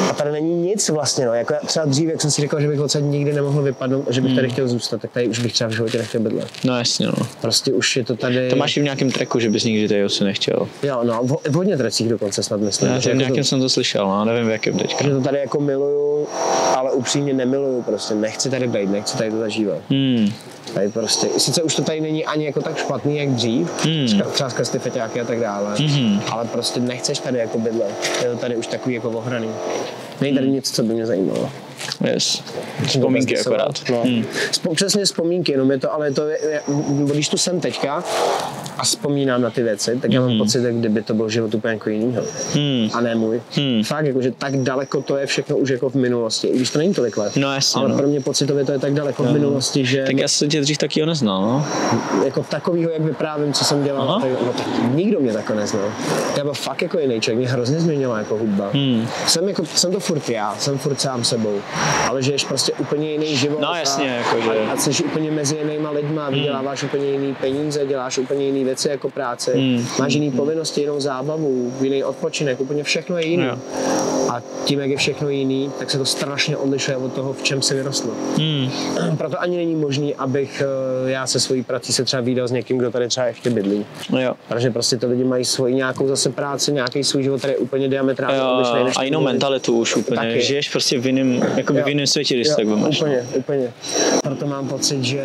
A tady není nic vlastně, no. Jako třeba dřív, jak jsem si říkal, že bych odsaď nikdy nemohl vypadnout a že bych hmm. tady chtěl zůstat, tak tady už bych třeba v životě nechtěl bydlet. No jasně, no. Prostě už je to tady... To máš i v nějakém tracku, že bys nikdy tady asi nechtěl. Jo, no, v hodně tracích dokonce snad myslím. Já v nějakém to... jsem to slyšel, no, nevím v jakém teďka. Že to tady jako miluju, ale upřímně nemiluju, prostě nechci tady být, nechci tady to zažívat. Hmm. Tady prostě, sice už to tady není ani jako tak špatný, jak dřív, hmm. třeba skrz ty feťáky a tak dále, hmm. ale prostě nechceš tady jako bydlet, je to tady už takový jako ohraný. Není tady nic, co by mě zajímalo. Yes. Vzpomínky akorát. No. Hmm. Spo, přesně vzpomínky, no je to, ale to je, když tu jsem teďka a vzpomínám na ty věci, tak já mám hmm. pocit, jak kdyby to byl život úplně jako jinýho. Hmm. A ne můj. Hmm. Fakt, jako, že tak daleko to je všechno už jako v minulosti, i když to není tolik let. No jasně, ale no. pro mě pocitově to je tak daleko no. v minulosti, že... Tak já jsem tě dřív taky ho neznal, no. Jako takovýho, jak vyprávím, co jsem dělal, tak, no, tak nikdo mě tako neznal. Já byl fakt jako jiný člověk, mě hrozně změnila jako hudba. Hmm. Jsem, jako, jsem to furt já, jsem furt sám sebou, ale žiješ prostě úplně jiný život. No jasně, a, jako, že... a, a jsi úplně mezi jinýma lidma, hmm. vyděláváš úplně jiný peníze, děláš úplně jiný věci jako práci, hmm. máš jiný povinnosti, jinou zábavu, jiný odpočinek, úplně všechno je jiný. No. A tím, jak je všechno jiný, tak se to strašně odlišuje od toho, v čem se vyrostlo. Hmm. Proto ani není možný, abych já se svojí prací se třeba vídal s někým, kdo tady třeba ještě bydlí. No jo. Protože prostě ty lidi mají svoji nějakou zase práci, nějaký svůj život, tady je úplně diametrálně odlišný než a jinou mentalitu už úplně. Taky. Žiješ prostě v jiném, jakoby v jiném světě, když jo, tak máš. Úplně, úplně. Proto mám pocit, že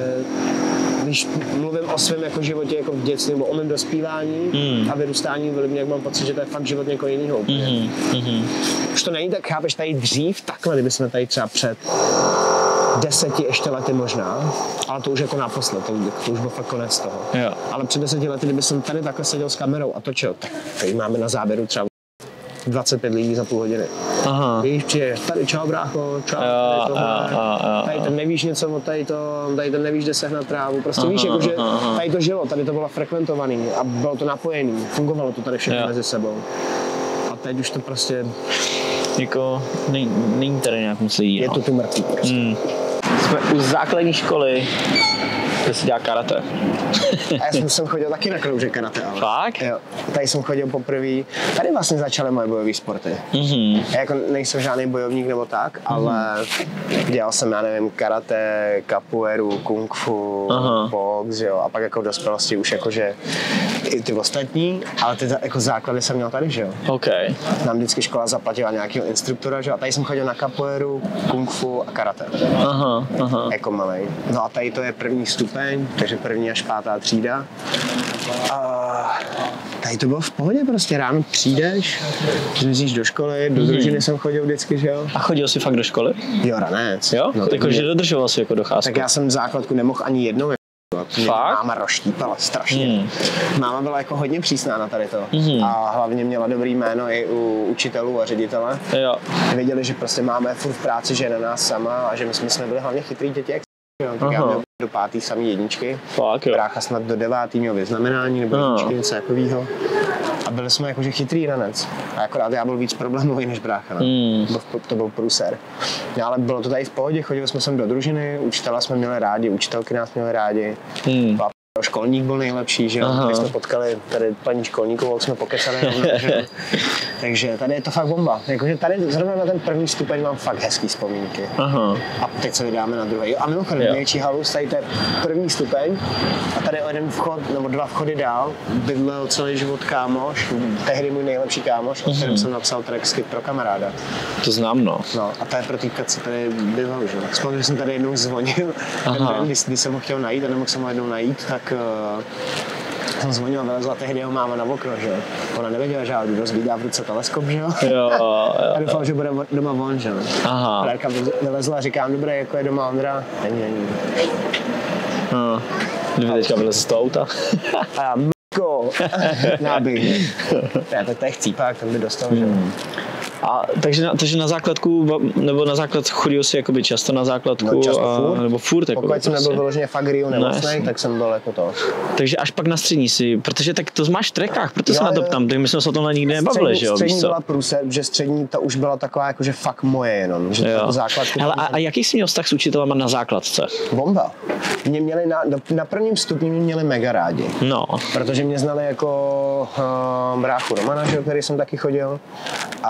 když mluvím o svém jako životě jako v dětství nebo o mém dospívání mm. a vyrůstání v Libně, jak mám pocit, že to je fakt život někoho jiného. Mm-hmm. Mm-hmm. Už to není tak, chápeš, tady dřív takhle, kdyby jsme tady třeba před deseti ještě lety možná, ale to už jako naposled, to, to už byl fakt konec toho. Jo. Ale před deseti lety, kdyby jsem tady takhle seděl s kamerou a točil, tak tady máme na záběru třeba dvacet pět lidí za půl hodiny. Aha. Víš, přijdeš, tady čau brácho, čau, jo, tady tohle, a, a, a, tady ten nevíš něco o tady to, tady ten nevíš, kde sehnat trávu, prostě aha, víš, jako, že tady to žilo, tady to bylo frekventovaný a bylo to napojený, fungovalo to tady všechno jo. mezi sebou. A teď už to prostě... Jako, není tady nějak moc lidí, je no. to tu mrtvý prostě. Hmm. Jsme u základní školy, kde se dělá karate. A já jsem sem chodil taky na kroužek karate, ale. Fakt? Jo. Tady jsem chodil poprvé. Tady vlastně začaly moje bojové sporty. Mm-hmm. Já jako nejsem žádný bojovník nebo tak, mm-hmm. ale dělal jsem, já nevím, karate, capoeiru, kung fu, aha. box, jo. A pak jako v dospělosti už jakože i ty ostatní, ale ty jako základy jsem měl tady, že jo. Okay. Nám vždycky škola zaplatila nějakého instruktora, že jo. A tady jsem chodil na capoeiru, kung fu a karate. Aha, aha. Jako malej. No a tady to je první stupeň, takže první až pátá třída. A tady to bylo v pohodě, prostě ráno přijdeš, zmizíš do školy, do družiny jsem chodil vždycky, že jo. A chodil jsi fakt do školy? Jo, ranec. Jo? No, takže dodržoval jsi jako docházku. Tak já jsem v základku nemohl ani jednou. Fakt? Máma roštípala strašně. Hmm. Máma byla jako hodně přísná na tady to. Hmm. A hlavně měla dobrý jméno i u učitelů a ředitele. Jo. Věděli, že prostě máme furt v práci, že je na nás sama a že my jsme, jsme byli hlavně chytrý děti, jak jo, tak já měl do pátý samý jedničky. Fakt, jo. Brácha snad do devátý měl vyznamenání nebo jedničky, něco takového. A byli jsme jakože chytrý ranec. A akorát já byl víc problémový než brácha. Mm. To byl průser. No, ale bylo to tady v pohodě, chodili jsme sem do družiny, učitela jsme měli rádi, učitelky nás měli rádi. Mm. Školník byl nejlepší, že jo, když jsme potkali tady paní školníkovou, jsme pokecali rovnou, že? Takže tady je to fakt bomba. Jakože tady zrovna na ten první stupeň mám fakt hezký vzpomínky. Aha. A teď se vydáme na druhý. A mimochodem, největší halus, tady to je první stupeň a tady o jeden vchod, nebo dva vchody dál, bydlel celý život kámoš, tehdy můj nejlepší kámoš, o kterém jsem napsal track Skip pro kamaráda. To znám, no. No a to je pro týkat, co tady bydlel, že jo. Vzpomínám, že jsem tady jednou zvonil, když, když jsem ho chtěl najít a nemohl jsem ho jednou najít, tak uh, jsem zvonil a vylezla tehdy jeho máma na okno, že jo. Ona nevěděla, že já jdu rozvídá v ruce teleskop, že jo. Jo, jo. A doufal, že bude doma on, že jo. Aha. Klárka vylezla a říkám, dobré, jako je doma Ondra. Není, není. No. Kdyby teďka vylez z toho auta. A já, m***ko, náběh. Já tak to je chcípák, ten by dostal, že jo. A takže na, takže na základku, nebo na základ chodil jsi jakoby často na základku, no, často a, furt. nebo furt jako. Pokud jsem prostě nebyl vyloženě fakt Rio nemocnej, no, tak jsem byl jako to. Takže až pak na střední si, protože tak to máš v trackách, proto jo, se na to ptám, tak my jsme se o tomhle nikdy nebavili, že jo, střední víš co? Byla průse, že střední to už byla taková jakože fakt moje jenom, že to základku. Hele, a, a jaký jsi měl vztah s učitelama na základce? Bomba. Mě měli na, na prvním stupni mě měli mega rádi. No. Protože mě znali jako uh, bráchu Romana, že, který jsem taky chodil. A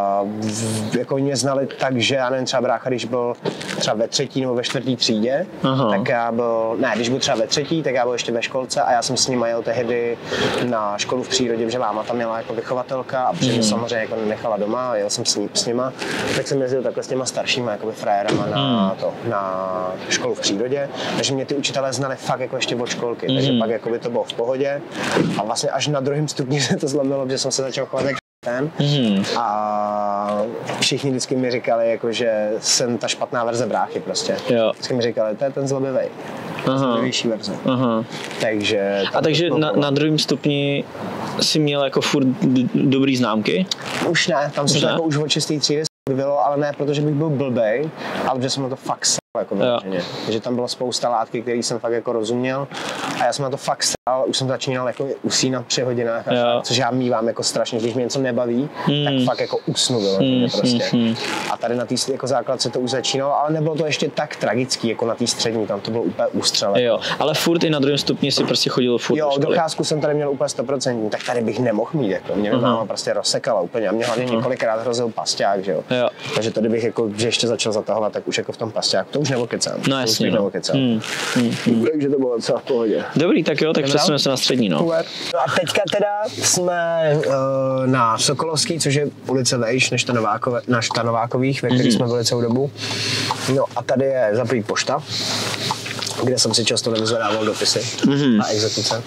a v, jako mě znali tak, že já nevím, třeba brácha, když byl třeba ve třetí nebo ve čtvrtý třídě, Aha. tak já byl, ne, když byl třeba ve třetí, tak já byl ještě ve školce a já jsem s ním jel tehdy na školu v přírodě, že máma tam měla jako vychovatelka a protože mě samozřejmě jako nechala doma a jel jsem s, ní, s nima, tak jsem jezdil takhle s těma staršíma jakoby frérama na, to, na školu v přírodě, takže mě ty učitelé znali fakt jako ještě od školky, takže pak jakoby to bylo v pohodě a vlastně až na druhém stupni se to zlomilo, že jsem se začal chovat jak ten mm. a všichni vždycky mi říkali, jako, že jsem ta špatná verze bráchy prostě. Jo. Vždycky mi říkali, to je ten zlobivej. Zlobější verze. Aha. Takže a takže na, na druhém stupni jsi měl jako furt d- dobrý známky? Už ne, tam se to jako už od čistý třídy bylo, ale ne protože bych byl blbej, ale protože jsem na to fakt sral, jako vyloženě. Takže tam bylo spousta látky, které jsem fakt jako rozuměl a já jsem na to fakt sral, už jsem začínal jako usínat při hodinách, a což já mívám jako strašně, když mě něco nebaví, hmm. tak fakt jako usnu vyloženě hmm. prostě. Hmm. A tady na té jako základce to už začínalo, ale nebylo to ještě tak tragický jako na té střední, tam to bylo úplně ústřelé. Jo, ale furt i na druhém stupni si prostě chodil furt jo, do školy. Docházku jsem tady měl úplně sto procent, tak tady bych nemohl mít, jako mě máma prostě rozsekala úplně a mě hlavně několikrát hrozil pasťák, že jo. Jo. Takže tady bych jako, že ještě začal zatahovat, tak už jako v tom pasťáku, to už nevokecám. No jasně, no. Hmm. Hmm. Hmm. Takže to bylo docela v pohodě. Dobrý, tak jo, tak přesuneme se na střední, no. No a teďka teda jsme uh, na Sokolovský, což je ulice vejš než ta, Novákové, než ta Novákových, ve kterých mm-hmm. jsme byli celou dobu. No a tady je za první pošta, kde jsem si často nevyzvedával dopisy mm-hmm. na exekuce.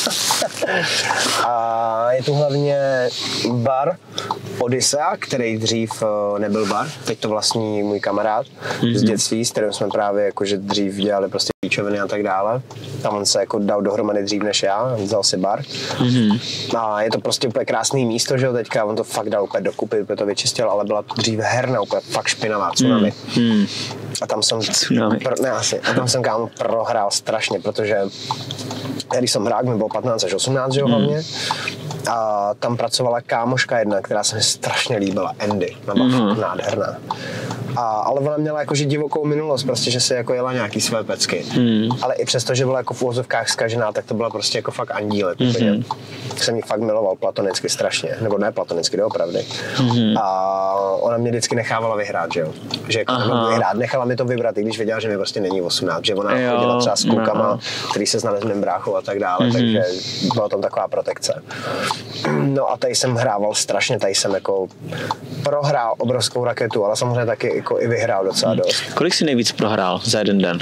A je tu hlavně bar Odyssea, který dřív nebyl bar, teď to vlastní můj kamarád mm-hmm. z dětství, s kterým jsme právě jakože dřív dělali prostě píčoviny a tak dále. Tam on se jako dal dohromady dřív než já, vzal si bar. Mm-hmm. A je to prostě úplně krásný místo, že jo, teďka on to fakt dal úplně dokupy, úplně to vyčistil, ale byla to dřív herna, úplně fakt špinavá, tsunami. Mm-hmm. A tam jsem, pro, ne asi, a tam jsem kámo prohrál strašně, protože když jsem hrál, mi bylo patnáct až osmnáct, že jo, hlavně. A tam pracovala kámoška jedna, která se mi strašně líbila, Andy, ona byla mm-hmm. fakt nádherná. A, ale ona měla jakože divokou minulost, prostě, že se jako jela nějaký své pecky. Mm. Ale i přesto, že byla jako v úvozovkách zkažená, tak to byla prostě jako fakt andílek. Mm-hmm. Jsem ji fakt miloval platonicky strašně, nebo ne platonicky, doopravdy. Mm-hmm. A ona mě vždycky nechávala vyhrát, že jo. Že jako nemohu vyhrát, nechala mi to vybrat, i když věděla, že mi prostě není osmnáct, že ona jo, chodila třeba s klukama, no. který se znali s mým bráchou a tak dále, mm-hmm. takže byla tam taková protekce. No a tady jsem hrával strašně, tady jsem jako prohrál obrovskou raketu, ale samozřejmě taky jako i vyhrál docela dost. Kolik jsi nejvíc prohrál za jeden den?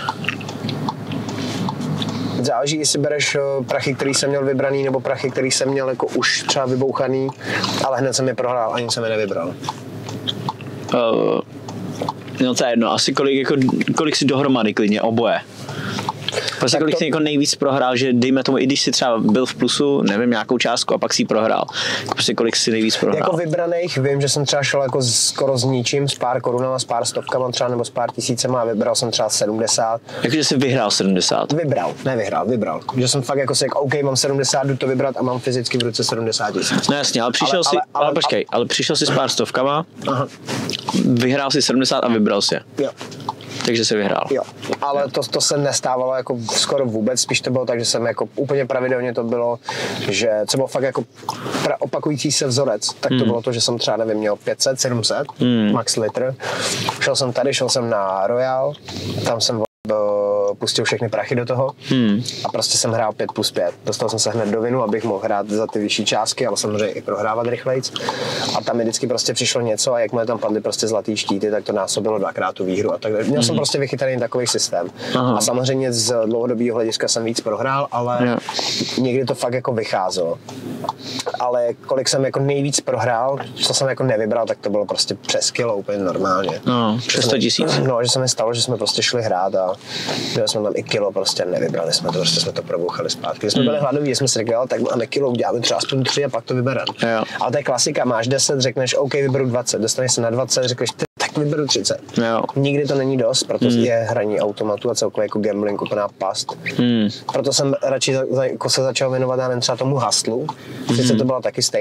Záleží, jestli bereš prachy, který jsem měl vybraný, nebo prachy, který jsem měl jako už třeba vybouchaný, ale hned jsem je prohrál, ani jsem je nevybral. Uh, no to je jedno, asi kolik, jako, kolik si dohromady klidně, oboje. Prostě kolik to... jsi jako nejvíc prohrál, že dejme tomu, i když jsi třeba byl v plusu, nevím, nějakou částku a pak si ji prohrál. Prostě kolik jsi nejvíc prohrál? Jako vybraných, vím, že jsem třeba šel jako skoro s ničím, s pár korunama, s pár stovkama třeba, nebo s pár tisícema a vybral jsem třeba sedmdesát. Jakože jsi vyhrál sedmdesát? Vybral, ne vyhrál, vybral. Že jsem fakt jako si jako, OK, mám sedmdesát, jdu to vybrat a mám fyzicky v ruce sedmdesát tisíc. No jasně, ale přišel ale, si, ale, ale, ale počkej, ale přišel si s pár stovkama, aha. vyhrál si sedmdesát a vybral si. Jo. Takže se vyhrál. Jo, ale to, to se nestávalo jako skoro vůbec, spíš to bylo tak, že jsem jako úplně pravidelně to bylo, že co bylo fakt jako pra, opakující se vzorec, tak to mm. bylo to, že jsem třeba nevím, měl pět set, sedm set, mm. max litr. Šel jsem tady, šel jsem na Royal, tam jsem pustil všechny prachy do toho hmm. a prostě jsem hrál pět plus pět. Dostal jsem se hned do vinu, abych mohl hrát za ty vyšší částky, ale samozřejmě i prohrávat rychlejc. A tam mi vždycky prostě přišlo něco a jakmile tam padly prostě zlatý štíty, tak to násobilo dvakrát tu výhru. A tak měl hmm. jsem prostě vychytaný takový systém. Aha. A samozřejmě z dlouhodobého hlediska jsem víc prohrál, ale yeah. někdy to fakt jako vycházelo. Ale kolik jsem jako nejvíc prohrál, co jsem jako nevybral, tak to bylo prostě přes kilo úplně normálně. No, přes sto tisíc. No, že se mi stalo, že jsme prostě šli hrát a měli jsme tam i kilo, prostě nevybrali jsme to, prostě jsme to probouchali zpátky. Když jsme hmm. byli hladoví, jsme si řekli, tak máme kilo, uděláme třeba aspoň tři a pak to vybereme. Ale to je klasika, máš deset, řekneš, OK, vyberu dvacet, dostaneš se na dvacet, řekneš, tak vyberu třicet. Jo. Nikdy to není dost, proto hmm. je hraní automatu a celkově jako gambling úplná past. Hmm. Proto jsem radši za, za, jako se začal věnovat, já nevím, třeba tomu hustlu, sice hmm. to byla taky stejná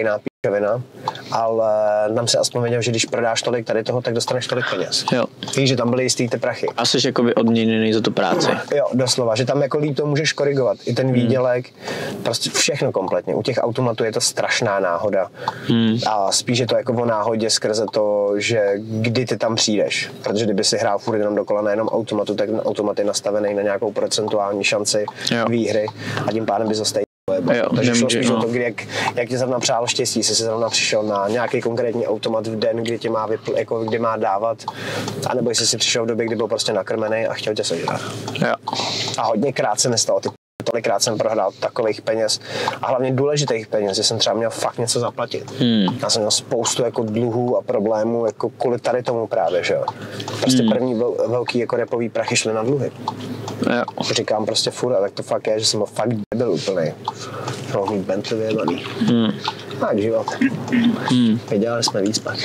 vina, ale nám se aspoň věděl, že když prodáš tolik tady toho, tak dostaneš tolik peněz. Jo. Víš, že tam byly jistý ty prachy. A jsi jakoby odměněný za tu práci. Jo, doslova, že tam jako líp to můžeš korigovat. I ten výdělek, hmm. prostě všechno kompletně. U těch automatů je to strašná náhoda. Hmm. A spíš je to jako o náhodě skrze to, že kdy ty tam přijdeš. Protože kdyby si hrál furt jenom dokola na jenom automatu, tak ten automat je nastavený na nějakou procentuální šanci jo. výhry a tím pádem by zostal. Jo, takže šlo spíš o to, kdy, jak, jak tě zrovna přálo štěstí, jestli jsi zrovna přišel na nějaký konkrétní automat v den, kdy tě má, vypl, jako, kdy má dávat, anebo jestli jsi přišel v době, kdy byl prostě nakrmený a chtěl tě sežrat. Jo. A hodněkrát se nestalo, ty tolikrát jsem prohrál takových peněz a hlavně důležitých peněz, že jsem třeba měl fakt něco zaplatit. Hmm. Já jsem měl spoustu jako dluhů a problémů jako kvůli tady tomu právě, že jo. Prostě hmm. první vel, velký jako repový prachy šly na dluhy. Jo. Říkám prostě furt, a tak to fakt je, že jsem byl fakt debil úplný. Mohl mít Bentley vyjebaný. Hmm. Tak život. Hmm. Vydělali jsme víc pak.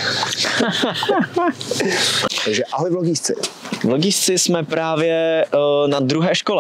Takže ahoj vlogísci. Vlogísci jsme právě uh, na druhé škole.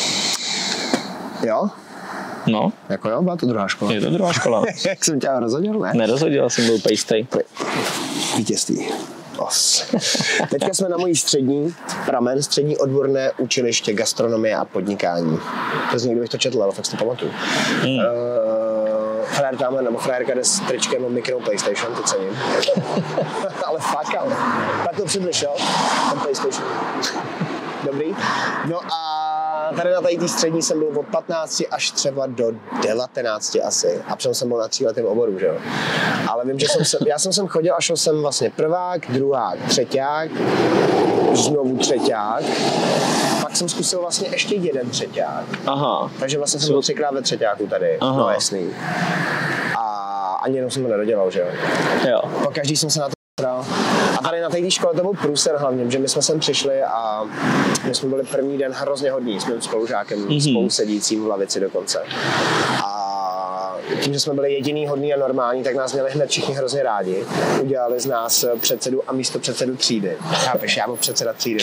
Jo? No. Jako jo, byla to druhá škola. Je to druhá škola. Jak jsem tě rozhodil, ne? Nerozhodil, jsem byl pejstej. Vítězství. Os. Teďka jsme na mojí střední, Pramen, střední odborné učiliště gastronomie a podnikání. To z někdy bych to četl, ale fakt si to pamatuju. Hmm. Uh, frajer tamhle, nebo frajerka jde s tričkem o mikro PlayStation, to cením. Ale fakt, ale. Tak to předlišel, ten PlayStation. Dobrý. No a tady na tady střední jsem byl od patnácti až třeba do devatenácti asi. A přitom jsem byl na tříletém oboru, že jo. Ale vím, že jsem se, já jsem sem chodil a šel jsem vlastně prvák, druhák, třeťák, znovu třeťák. Pak jsem zkusil vlastně ještě jeden třeťák. Aha. Takže vlastně jsem byl třikrát ve třeťáku tady. Aha. No jasný. A ani jenom jsem to nedodělal, že jo. Jo. Po každý jsem se na to a tady na té škole to byl průser hlavně, že my jsme sem přišli a my jsme byli první den hrozně hodní s mým spolužákem, mm-hmm. spolu sedícím v lavici dokonce. A tím, že jsme byli jediný hodný a normální, tak nás měli hned všichni hrozně rádi. Udělali z nás předsedu a místo předsedu třídy. Chápeš, já byl předseda třídy.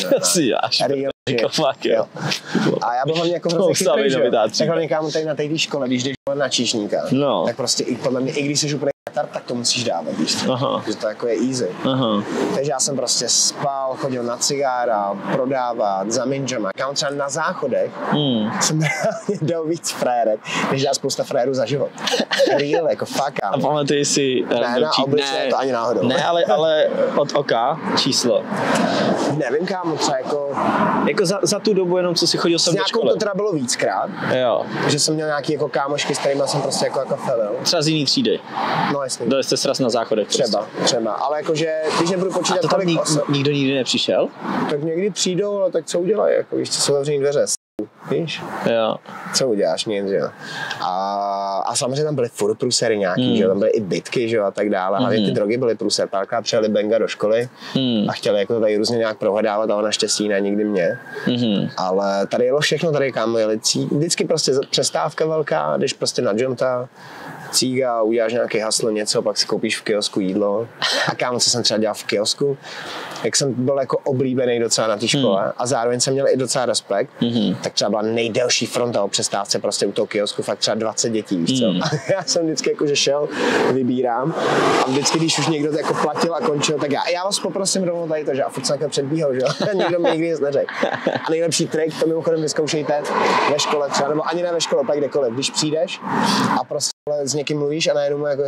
Jo. A já byl hlavně jako hrozně chytrý, že? Tak hlavně kámo tady na té škole, když jdeš na číšníka, no. tak prostě i podle mě, i když jsi úplně tak to musíš dávat, víš co? Že to jako je easy. Aha. Takže já jsem prostě spal, chodil na cigára, prodávat, za minžama. Kámo třeba na záchodech hmm. jsem dal víc frérek, než dá spousta frérů za život. Real, jako fakt, kámo. A pamatuješ si... Ne, na obličeji to ani náhodou. Ne, ale, ale od oka číslo. Nevím, kámo, třeba jako... Jako za, za tu dobu jenom, co si chodil sem do školy. to teda bylo víckrát. Jo. Že jsem měl nějaký jako kámošky, s kterými jsem prostě jako, jako felil. Třeba z jiný třídy. No jasný. Dali jste sraz na záchodech. Třeba, prostě. třeba. Ale jakože, když nebudu počítat to kolik nik, osob. Nikdo nikdy nepřišel? Tak někdy přijdou, ale tak co udělají, jako víš, co jsou otevřený dveře. Víš? Jo. Co uděláš, nic, že jo. A, a samozřejmě tam byly furt průsery nějaký, mm. že jo, tam byly i bitky, že jo, a tak dále. Hlavně mm. ty drogy byly průser. Párkrát přijeli Benga do školy mm. a chtěli jako to tady různě nějak prohledávat, ale naštěstí ne nikdy mě. Mm. Ale tady jelo všechno, tady kámo jeli cí. Vždycky prostě přestávka velká, jdeš prostě na Jonta, cíga, uděláš nějaký haslo, něco, pak si koupíš v kiosku jídlo. A kámo, co jsem třeba dělal v kiosku, jak jsem byl jako oblíbený docela na té škole hmm. a zároveň jsem měl i docela respekt, hmm. tak třeba byla nejdelší fronta o přestávce prostě u toho kiosku, fakt třeba dvacet dětí, víš co. Hmm. A já jsem vždycky jako, že šel, vybírám a vždycky, když už někdo jako platil a končil, tak já, já vás poprosím rovnou tady to, že a furt jsem předbíhal, že jo. Nikdo mi nikdy nic neřekl. A nejlepší trik, to mimochodem vyzkoušejte ve škole třeba, nebo ani ne ve škole, pak kdekoliv, když přijdeš a prostě s někým mluvíš a najednou mu jako...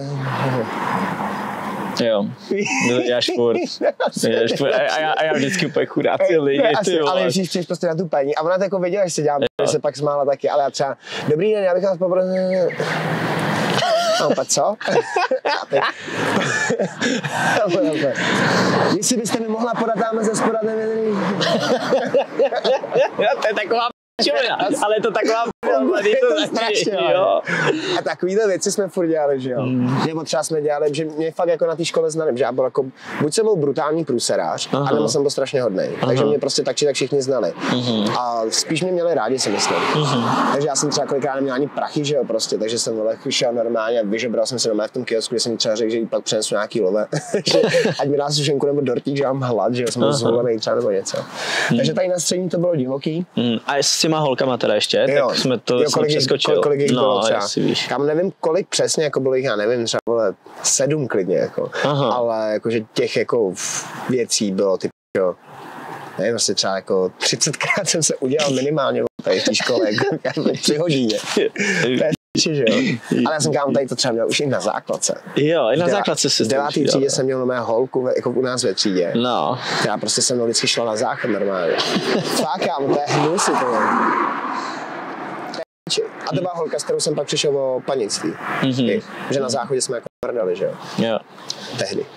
Jo, děláš furt. Děláš furt. A, a, já, a já vždycky úplně chudáci lidi, ty vole. Ale když přijdeš prostě na tu paní a ona to jako věděla, že se dělám, že se pak smála taky, ale já třeba, dobrý den, já bych vás poprosil... No, pak co? Jestli byste mi mohla podat tam ze spoda, nevím. To je taková Čovina, ale je to taková je to strašně, jo. A takovýhle věci jsme furt dělali, že jo. Mm. Nebo třeba jsme dělali, že mě fakt jako na té škole znali, že já byl jako, buď jsem byl brutální průserář, Aha. anebo jsem byl strašně hodnej. Aha. Takže mě prostě tak či tak všichni znali. Uh-huh. A spíš mě měli rádi, si myslím. Uh-huh. Takže já jsem třeba kolikrát neměl ani prachy, že jo, prostě, takže jsem šel normálně a vyžebral jsem se doma v tom kiosku, kde jsem mi třeba řekl, že jí pak přinesu nějaký love. Ať mi dá sušenku nebo dortík, že mám hlad, že jo, jsem byl zvolený třeba nebo něco. Mm. Takže tady na střední to bylo divoký. Mm. A jsi těma holkama teda ještě, jo. tak jsme to jo, kolik přeskočili. Kolik jich no, bylo třeba. víš. Kam nevím, kolik přesně, jako bylo jich, já nevím, třeba vole, sedm klidně, jako. Ale jakože těch jako věcí bylo typ, jo. Nevím, vlastně třeba jako třicetkrát jsem se udělal minimálně tady v té škole, jako tři hodině. že jo. Ale já jsem kámo tady to třeba měl už i na základce. Jo, i na základce se v devátý třídě jsem měl mé holku, jako u nás ve třídě. No. Já prostě jsem mnou vždycky šla na záchod normálně. Fakt kámo, to je hnusy tohle. A to byla holka, s kterou jsem pak přišel o panictví. Mm-hmm. Že na záchodě jsme jako prdali, že jo. Jo. Tehdy.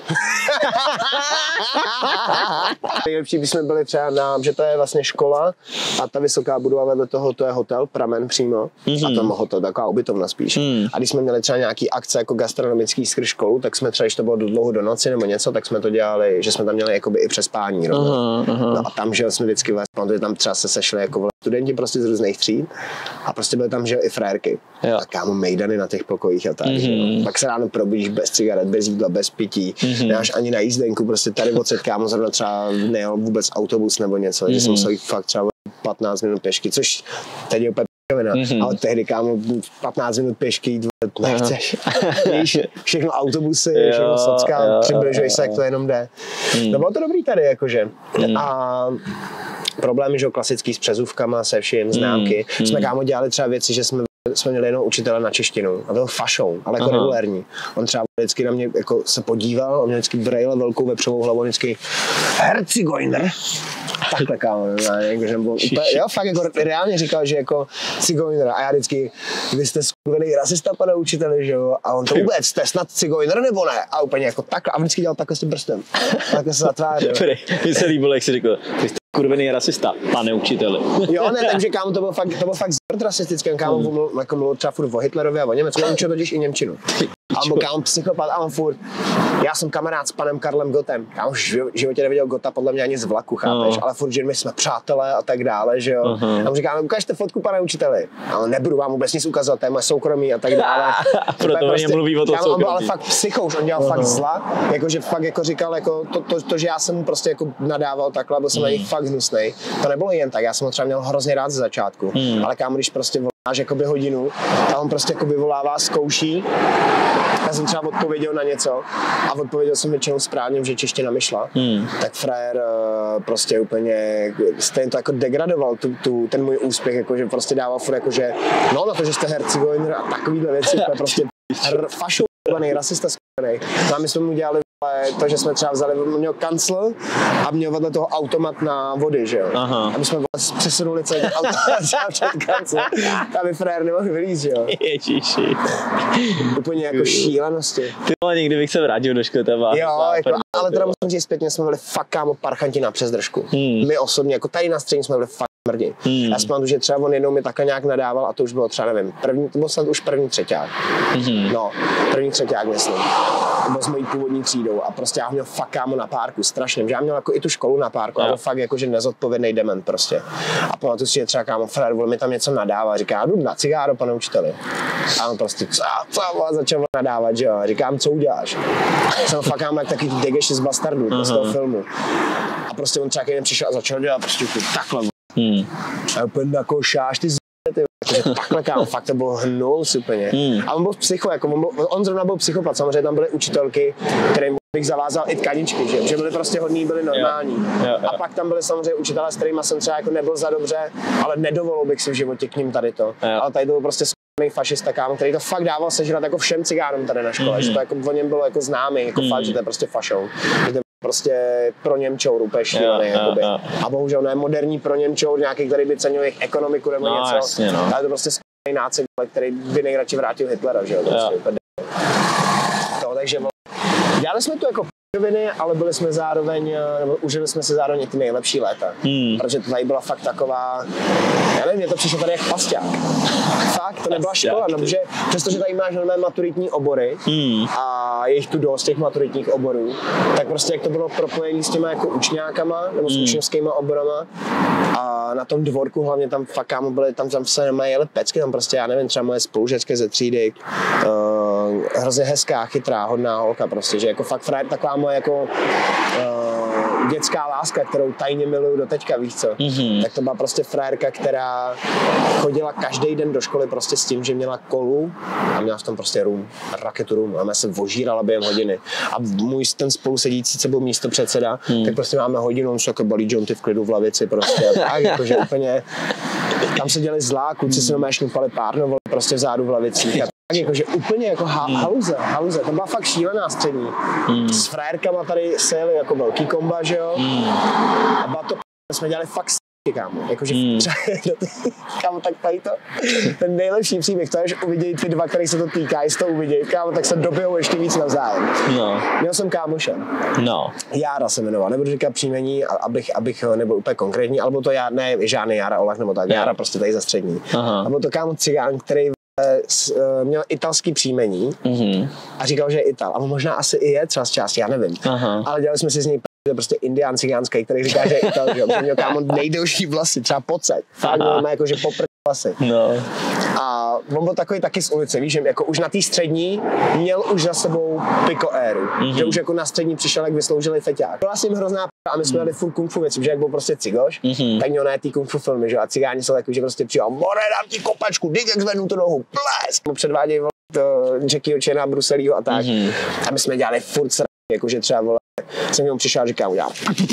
Nejlepší, když jsme byli třeba na, že to je vlastně škola a ta vysoká budova vedle toho, to je hotel, Pramen přímo. Mm-hmm. A tam hotel, taková ubytovna spíš. Mm. A když jsme měli třeba nějaký akce jako gastronomický skrz školu, tak jsme třeba, když to bylo dlouho do noci nebo něco, tak jsme to dělali, že jsme tam měli jakoby i přespání. Uh-huh, uh-huh. No a tam, že jsme vždycky vlastně, tam třeba se sešli jako studenti prostě z různých tříd a prostě byly tam, že i frérky. Jo. A kámo mejdany na těch pokojích a tak. Mm-hmm. Pak se ráno probudíš bez cigaret, bez jídla, bez pití, mm-hmm. nemáš ani na jízdenku, prostě tady odsaď kámo zrovna třeba nejel vůbec autobus nebo něco, mm-hmm. že jsem musel jít fakt třeba patnáct minut pěšky, což teď je úplně p***vina, mm-hmm. ale tehdy kámo patnáct minut pěšky jít nechceš. Víš, všechno autobusy, jo, všechno socka, přibližuješ se, jak to jenom jde. Mm. No bylo to dobrý tady, jakože. Mm. A problémy, že klasický s přezůvkama, se vším, známky. Mm. Jsme kámo dělali třeba věci, že jsme jsme měli jenom učitele na češtinu a to byl fašou, ale jako regulérní. On třeba vždycky na mě jako se podíval, on měl vždycky brejle velkou vepřovou hlavu, vždycky Herzigojner. Takhle kámo, jakože byl úplně, jo, fakt jako reálně říkal, že jako cigojner a já vždycky, vy jste skurvený rasista, pane učiteli, že jo, a on to vůbec, jste snad cigojner nebo ne? A úplně jako takhle, a vždycky dělal takhle s tím prstem, takhle se zatvářil. Mně se líbilo, jak jsi řekl, vy jste kurvený rasista, pane učiteli. Jo, ne, takže kámo, to byl fakt, to byl fakt zvrd rasistický, kámo, mm. mluvil, jako mluvil třeba furt o Hitlerovi a o Německu, on učil totiž i němčinu. A on byl kámo psychopat a on furt, já jsem kamarád s panem Karlem Gottem, kámo, v životě neviděl Gotta podle mě ani z vlaku, chápeš, no. Ale furt, že my jsme přátelé a tak dále, že jo. Uh-huh. A on říká, ukažte fotku, pane učiteli. A on, nebudu vám vůbec nic ukazovat, to je moje soukromí a tak dále. A proto prostě, mluví o tom kámo, on byl ale fakt psycho, už on dělal uh-huh. fakt zla, jakože fakt jako říkal, jako to, to, to, že já jsem mu prostě jako nadával takhle, byl jsem na nich fakt hnusnej. To nebylo jen tak, já jsem ho třeba měl hrozně rád ze začátku, hmm. ale kámo, když prostě voláš jakoby hodinu a on prostě jakoby volává, zkouší, já jsem třeba odpověděl na něco a odpověděl jsem většinou správně, že čeština mi šla, hmm. tak frajer prostě úplně stejně to jako degradoval tu, tu, ten můj úspěch, jakože prostě dával furt jakože no na to, že jste Herzigojner a takovýhle věci, to je prostě fašovaný, rasista skvělej. No a my jsme mu dělali to, že jsme třeba vzali, měl kancel a měl vedle toho automat na vody, že jo. Aha. A my jsme přesunuli celý automat před kancel, aby frajer nemohl vylízt, že jo. Ježiši. Úplně jako šílenosti. Ty vole, někdy bych se vrátil do školy, jo, jako, ale teda musím říct zpětně, jsme byli fakt kámo parchanti na přezdržku. Hmm. My osobně, jako tady na střední jsme byli fakt mrdí. Hmm. Já jsem že třeba on jednou mi takhle nějak nadával a to už bylo třeba, nevím, první, to byl snad už první třeťák. Hmm. No, první třeťák myslím. To byl s mojí původní třídou a prostě já ho měl fakt kámo na párku, strašně, že já měl jako i tu školu na párku, ale fakt jakože nezodpovědný dement prostě. A pamatuju si, že třeba kámo Fred mi tam něco nadává, říká, jdu na cigáro, pane učiteli. A on prostě, co, co, a začal nadávat, že jo, a říkám, co uděláš? Jsem fakt kámo jak taky Degeši z Bastardů, z toho filmu. A prostě on třeba jeden přišel a začal dělat prostě takhle. Hmm. A úplně jako šáš, ty z***, ty, jako, takhle kámo, fakt to bylo hnus úplně. Hmm. A on byl psycho, jako on, byl, on zrovna byl psychopat, samozřejmě tam byly učitelky, kterým bych zavázal i tkaničky, že, že byly prostě hodní, byly normální. Jo, jo, jo. A pak tam byly samozřejmě učitelé, s kterými jsem třeba jako nebyl za dobře, ale nedovolil bych si v životě k ním tady to. Jo. Ale tady to byl prostě skvělý fašista kámo, který to fakt dával sežrat jako všem cigánům tady na škole, mm-hmm. že to jako o něm bylo jako známý, jako mm. fakt, že to je prostě fašou. Prostě pro Němčour úplně šílený, ja, jakoby. Ja, ja. A bohužel ne moderní pro Němčour, nějaký, který by cenil jejich ekonomiku nebo no, něco. Jasně, no. Ale to prostě skvělý nácek, který by nejradši vrátil Hitlera, že jo. Ja. To, takže dělali jsme to jako p***viny, ale byli jsme zároveň, nebo užili jsme si zároveň ty nejlepší léta. Hmm. Protože to tady byla fakt taková, já nevím, mě to přišlo tady jak pasťák. Fakt, to nebyla škola, no, že přestože tady máš nové maturitní obory hmm. a je jich tu dost těch maturitních oborů, tak prostě jak to bylo propojené s těma jako učňákama, nebo s hmm. učňovskýma oborama a na tom dvorku hlavně tam fakt kámo byly, tam, tam se jeli pecky, tam prostě já nevím, třeba moje spolužečky ze třídy, uh, hrozně hezká, chytrá, hodná holka prostě, že jako fakt frajer, taková moje jako uh, dětská láska, kterou tajně miluju do teďka, víš co? Mm-hmm. Tak to byla prostě frérka, která chodila každý den do školy prostě s tím, že měla kolu a měla v tom prostě rum, raketu rum a mě se vožírala během hodiny. A můj ten spolusedící, co byl místo předseda, mm. tak prostě máme hodinu, on se jako balí jointy v klidu v lavici prostě. A tak jakože úplně, tam se dělali zlá, kluci se normálně šňupali párnovali prostě vzadu v lavicích. Tak jakože úplně jako ha- haluze, haluze, to byla fakt šílená střední. Mm. S frérkama tady se jeli jako velký komba, že jo? Mm. A byla to p***, jsme dělali fakt s***, kámo. Jakože mm. kámo, tak tady to, ten nejlepší příběh, to je, že uvidějí ty dva, který se to týká, jestli to uvidějí, kámo, tak se dobijou ještě víc navzájem. No. Měl jsem kámoše. No. Jára se jmenoval, nebudu říkat příjmení, abych, abych nebyl úplně konkrétní, ale byl to já, ne žádný Jára Olach nebo tak, Jára prostě tady za střední. Aha. A byl to kámo cigán, který měl italský příjmení mm-hmm. a říkal, že je Ital. A možná asi i je třeba z části, já nevím. Aha. Ale dělali jsme si z něj p***, prostě indián cigánský, který říká, že je Ital, že měl kámo nejdelší vlasy, třeba pocet. Fakt měl jako, že popr vlasy. No. A on byl takový taky z ulice, víš, že jako už na té střední měl už za sebou piko éru. Mm-hmm. Že už jako na střední přišel, jak vysloužili feťák. Byla s ním hrozná p***, a my jsme měli furt kung fu věci, že jak byl prostě cigoš, mm-hmm. tak měl na ty kung fu filmy, že a cigáni jsou takový, že prostě přijel, more, dám ti kopačku, dík, jak zvednu tu nohu, plesk. Předvádějí to Jackieho Chana, Bruselího a tak. Mm-hmm. A my jsme dělali furt srát, jakože třeba vole, jsem jenom přišel a říkal, udělal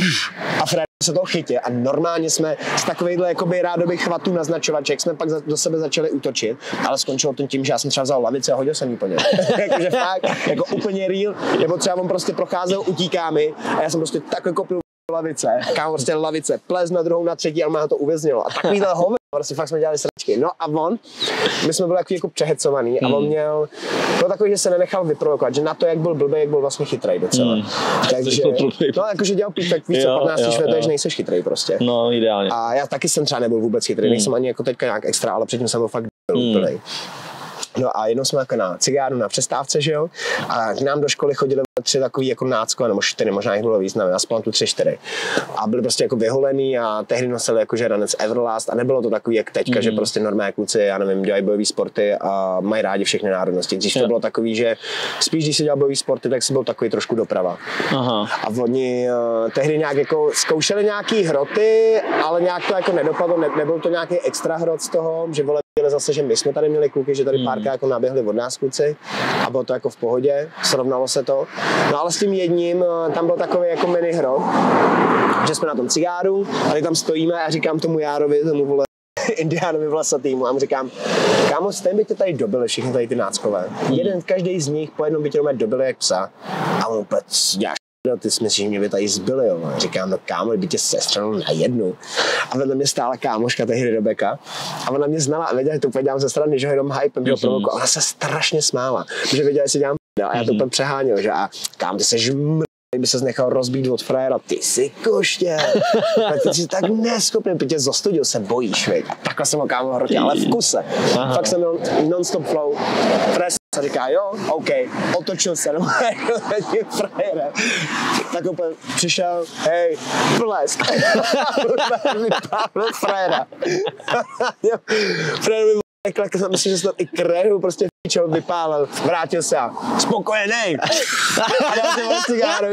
a Fred se toho chytě a normálně jsme z takovýchhle jakoby rádových chvatů naznačovaček jsme pak za, do sebe začali útočit, ale skončilo to tím, že já jsem třeba vzal lavici a hodil jsem jí po něm. Jakože fakt, jako úplně real, nebo třeba on prostě procházel, utíká mi a já jsem prostě takhle kopil lavice, kámo prostě lavice, ples na druhou, na třetí, ale má to uvěznilo. A takovýhle hově, prostě fakt jsme dělali sračky. No a on, my jsme byli jako přehecovaný a on měl, byl takový, že se nenechal vyprovokovat, že na to, jak byl blbý, jak byl vlastně chytrej docela. Mm. Takže, no jakože dělal pít, tak víš co, patnáct švětej, že nejseš chytrej prostě. No, ideálně. A já taky jsem třeba nebyl vůbec chytrý, mm. nejsem ani jako teďka nějak extra, ale předtím jsem byl fakt úplnej. Mm. No a jednou jsme jako na cigáru na přestávce, že jo, a k nám do školy chodili tři takový jako nácko, nebo čtyři, možná jich bylo víc, nevím, aspoň tu tři, čtyři. A byli prostě jako vyholený a tehdy nosili jako žeranec Everlast a nebylo to takový jak teďka, mm. že prostě normální kluci, já nevím, dělají bojové sporty a mají rádi všechny národnosti. Dřív to yeah. bylo takový, že spíš když se dělal bojové sporty, tak si byl takový trošku doprava. Aha. A oni uh, tehdy nějak jako zkoušeli nějaký hroty, ale nějak to jako nedopadlo, ne, nebyl to nějaký extra hrot z toho, že vole zase, že my jsme tady měli kluky, že tady mm. párkrát jako naběhli od nás kluci a bylo to jako v pohodě, srovnalo se to. No ale s tím jedním, tam byl takový jako mini hrot, že jsme na tom cigáru, ale tam stojíme a říkám tomu Járovi, tomu vole indiánovi vlasatýmu a mu říkám, kámo, stejně by tě tady dobili všichni tady ty náckové. Mm. Jeden, každý z nich po jednom by tě dobili jak psa. A on úplně, ty si myslíš, že mě by tady zbyli, jo. A říkám, no kámo, by tě sestřelil na jednu. A vedle mě stála kámoška tehdy Rebeka a ona mě znala a věděla, že to úplně dělám ze strany, že ho jenom hypem, že ho provoku. A ona se strašně smála, protože věděla, že si dělám a já to úplně přeháněl, že a kámo, ty seš mr... by ses nechal rozbít od fréra, ty jsi koště, ty jsi tak neschopný, protože zostudil se bojíš, viď. A takhle jsem ho kámo hrotil, ale v kuse. Aha. Fakt jsem měl non-stop flow, frér a říká, jo, OK, otočil se, no, tím frérem. Tak úplně přišel, hej, blesk. Vypálil fréra. Frér mi tak jsem myslím, že jsem i kréhu prostě f***čel vypálil, vrátil se a spokojenej. A dal si o cigáru,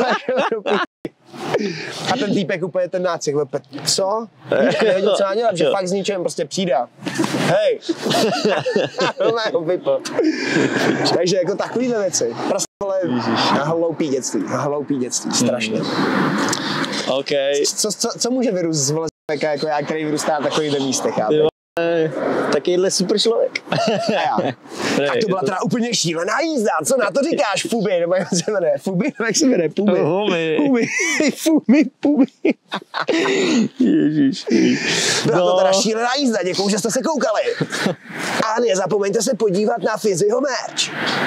a ten týpek úplně ten nácek, co? Nevěděl, co má dělat, že fakt s ničem prostě přijde. Hej! A ho vypl. Takže jako takovýhle věci. Prostě vole, hloupý dětství, hloupý dětství, strašně. Okay. Co, co, co může vyrůst z vole jako já, který vyrůstá na takovýchhle místech, chápeš? Takovýhle super člověk. A to byla teda úplně šílená jízda, co na to říkáš, Fubi, nebo jak se jmenuje, Fubi, jak se jmenuje, Fubi, Fubi, Fubi, Fubi. Ježiš. Byla no. to teda šílená jízda, děkuju, že jste se koukali. A nezapomeňte se podívat na Fizzyho merch.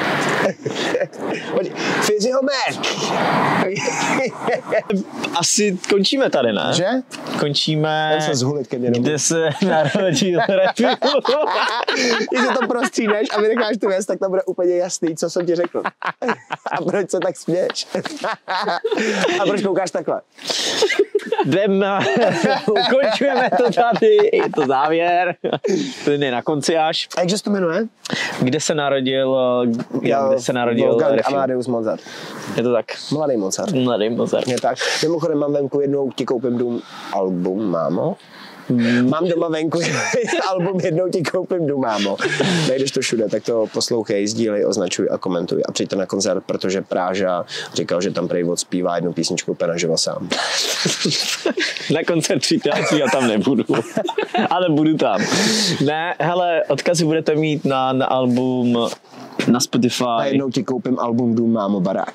Fizzyho merch. Asi končíme tady, ne? Že? Končíme, Jen se zhulit ke mně kde se narodil Repu. Když to prostříneš a vynecháš tu věc, tak to bude úplně jasný, co jsem ti řekl. A proč se tak směješ? A proč koukáš takhle? Jdeme, ukončujeme to tady, je to závěr, ten je na konci až. A jakže se to jmenuje? Kde se narodil, já, kde se narodil Wolfgang Amadeus Mozart. Je to tak. Mladý Mozart. Mladý Mozart. Je tak. Mimochodem mám venku jednou ti koupím dům album, mámo. Hmm. Mám doma venku album, jednou ti koupím dům, mámo. Najdeš to všude, tak to poslouchej, sdílej, označuj a komentuj a přijďte na koncert, protože Práža říkal, že tam prej odspívá jednu písničku úplně naživo sám. Na koncert přijďte, já tam nebudu, ale budu tam. Ne, hele, odkazy budete mít na, na album na Spotify. A jednou ti koupím album Dům, mámo, barák.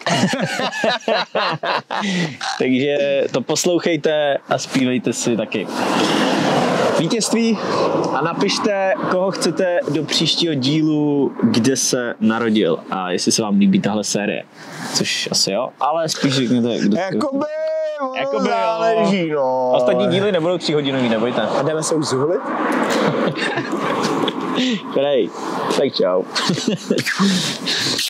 Takže to poslouchejte a zpívejte si taky. Vítězství a napište, koho chcete do příštího dílu, kde se narodil a jestli se vám líbí tahle série. Což asi jo, ale spíš řekněte, kdo... Jakoby, Jakoby záleží, no. Ostatní díly nebudou tříhodinový, nebojte. A jdeme se už zhulit? Prej, tak čau.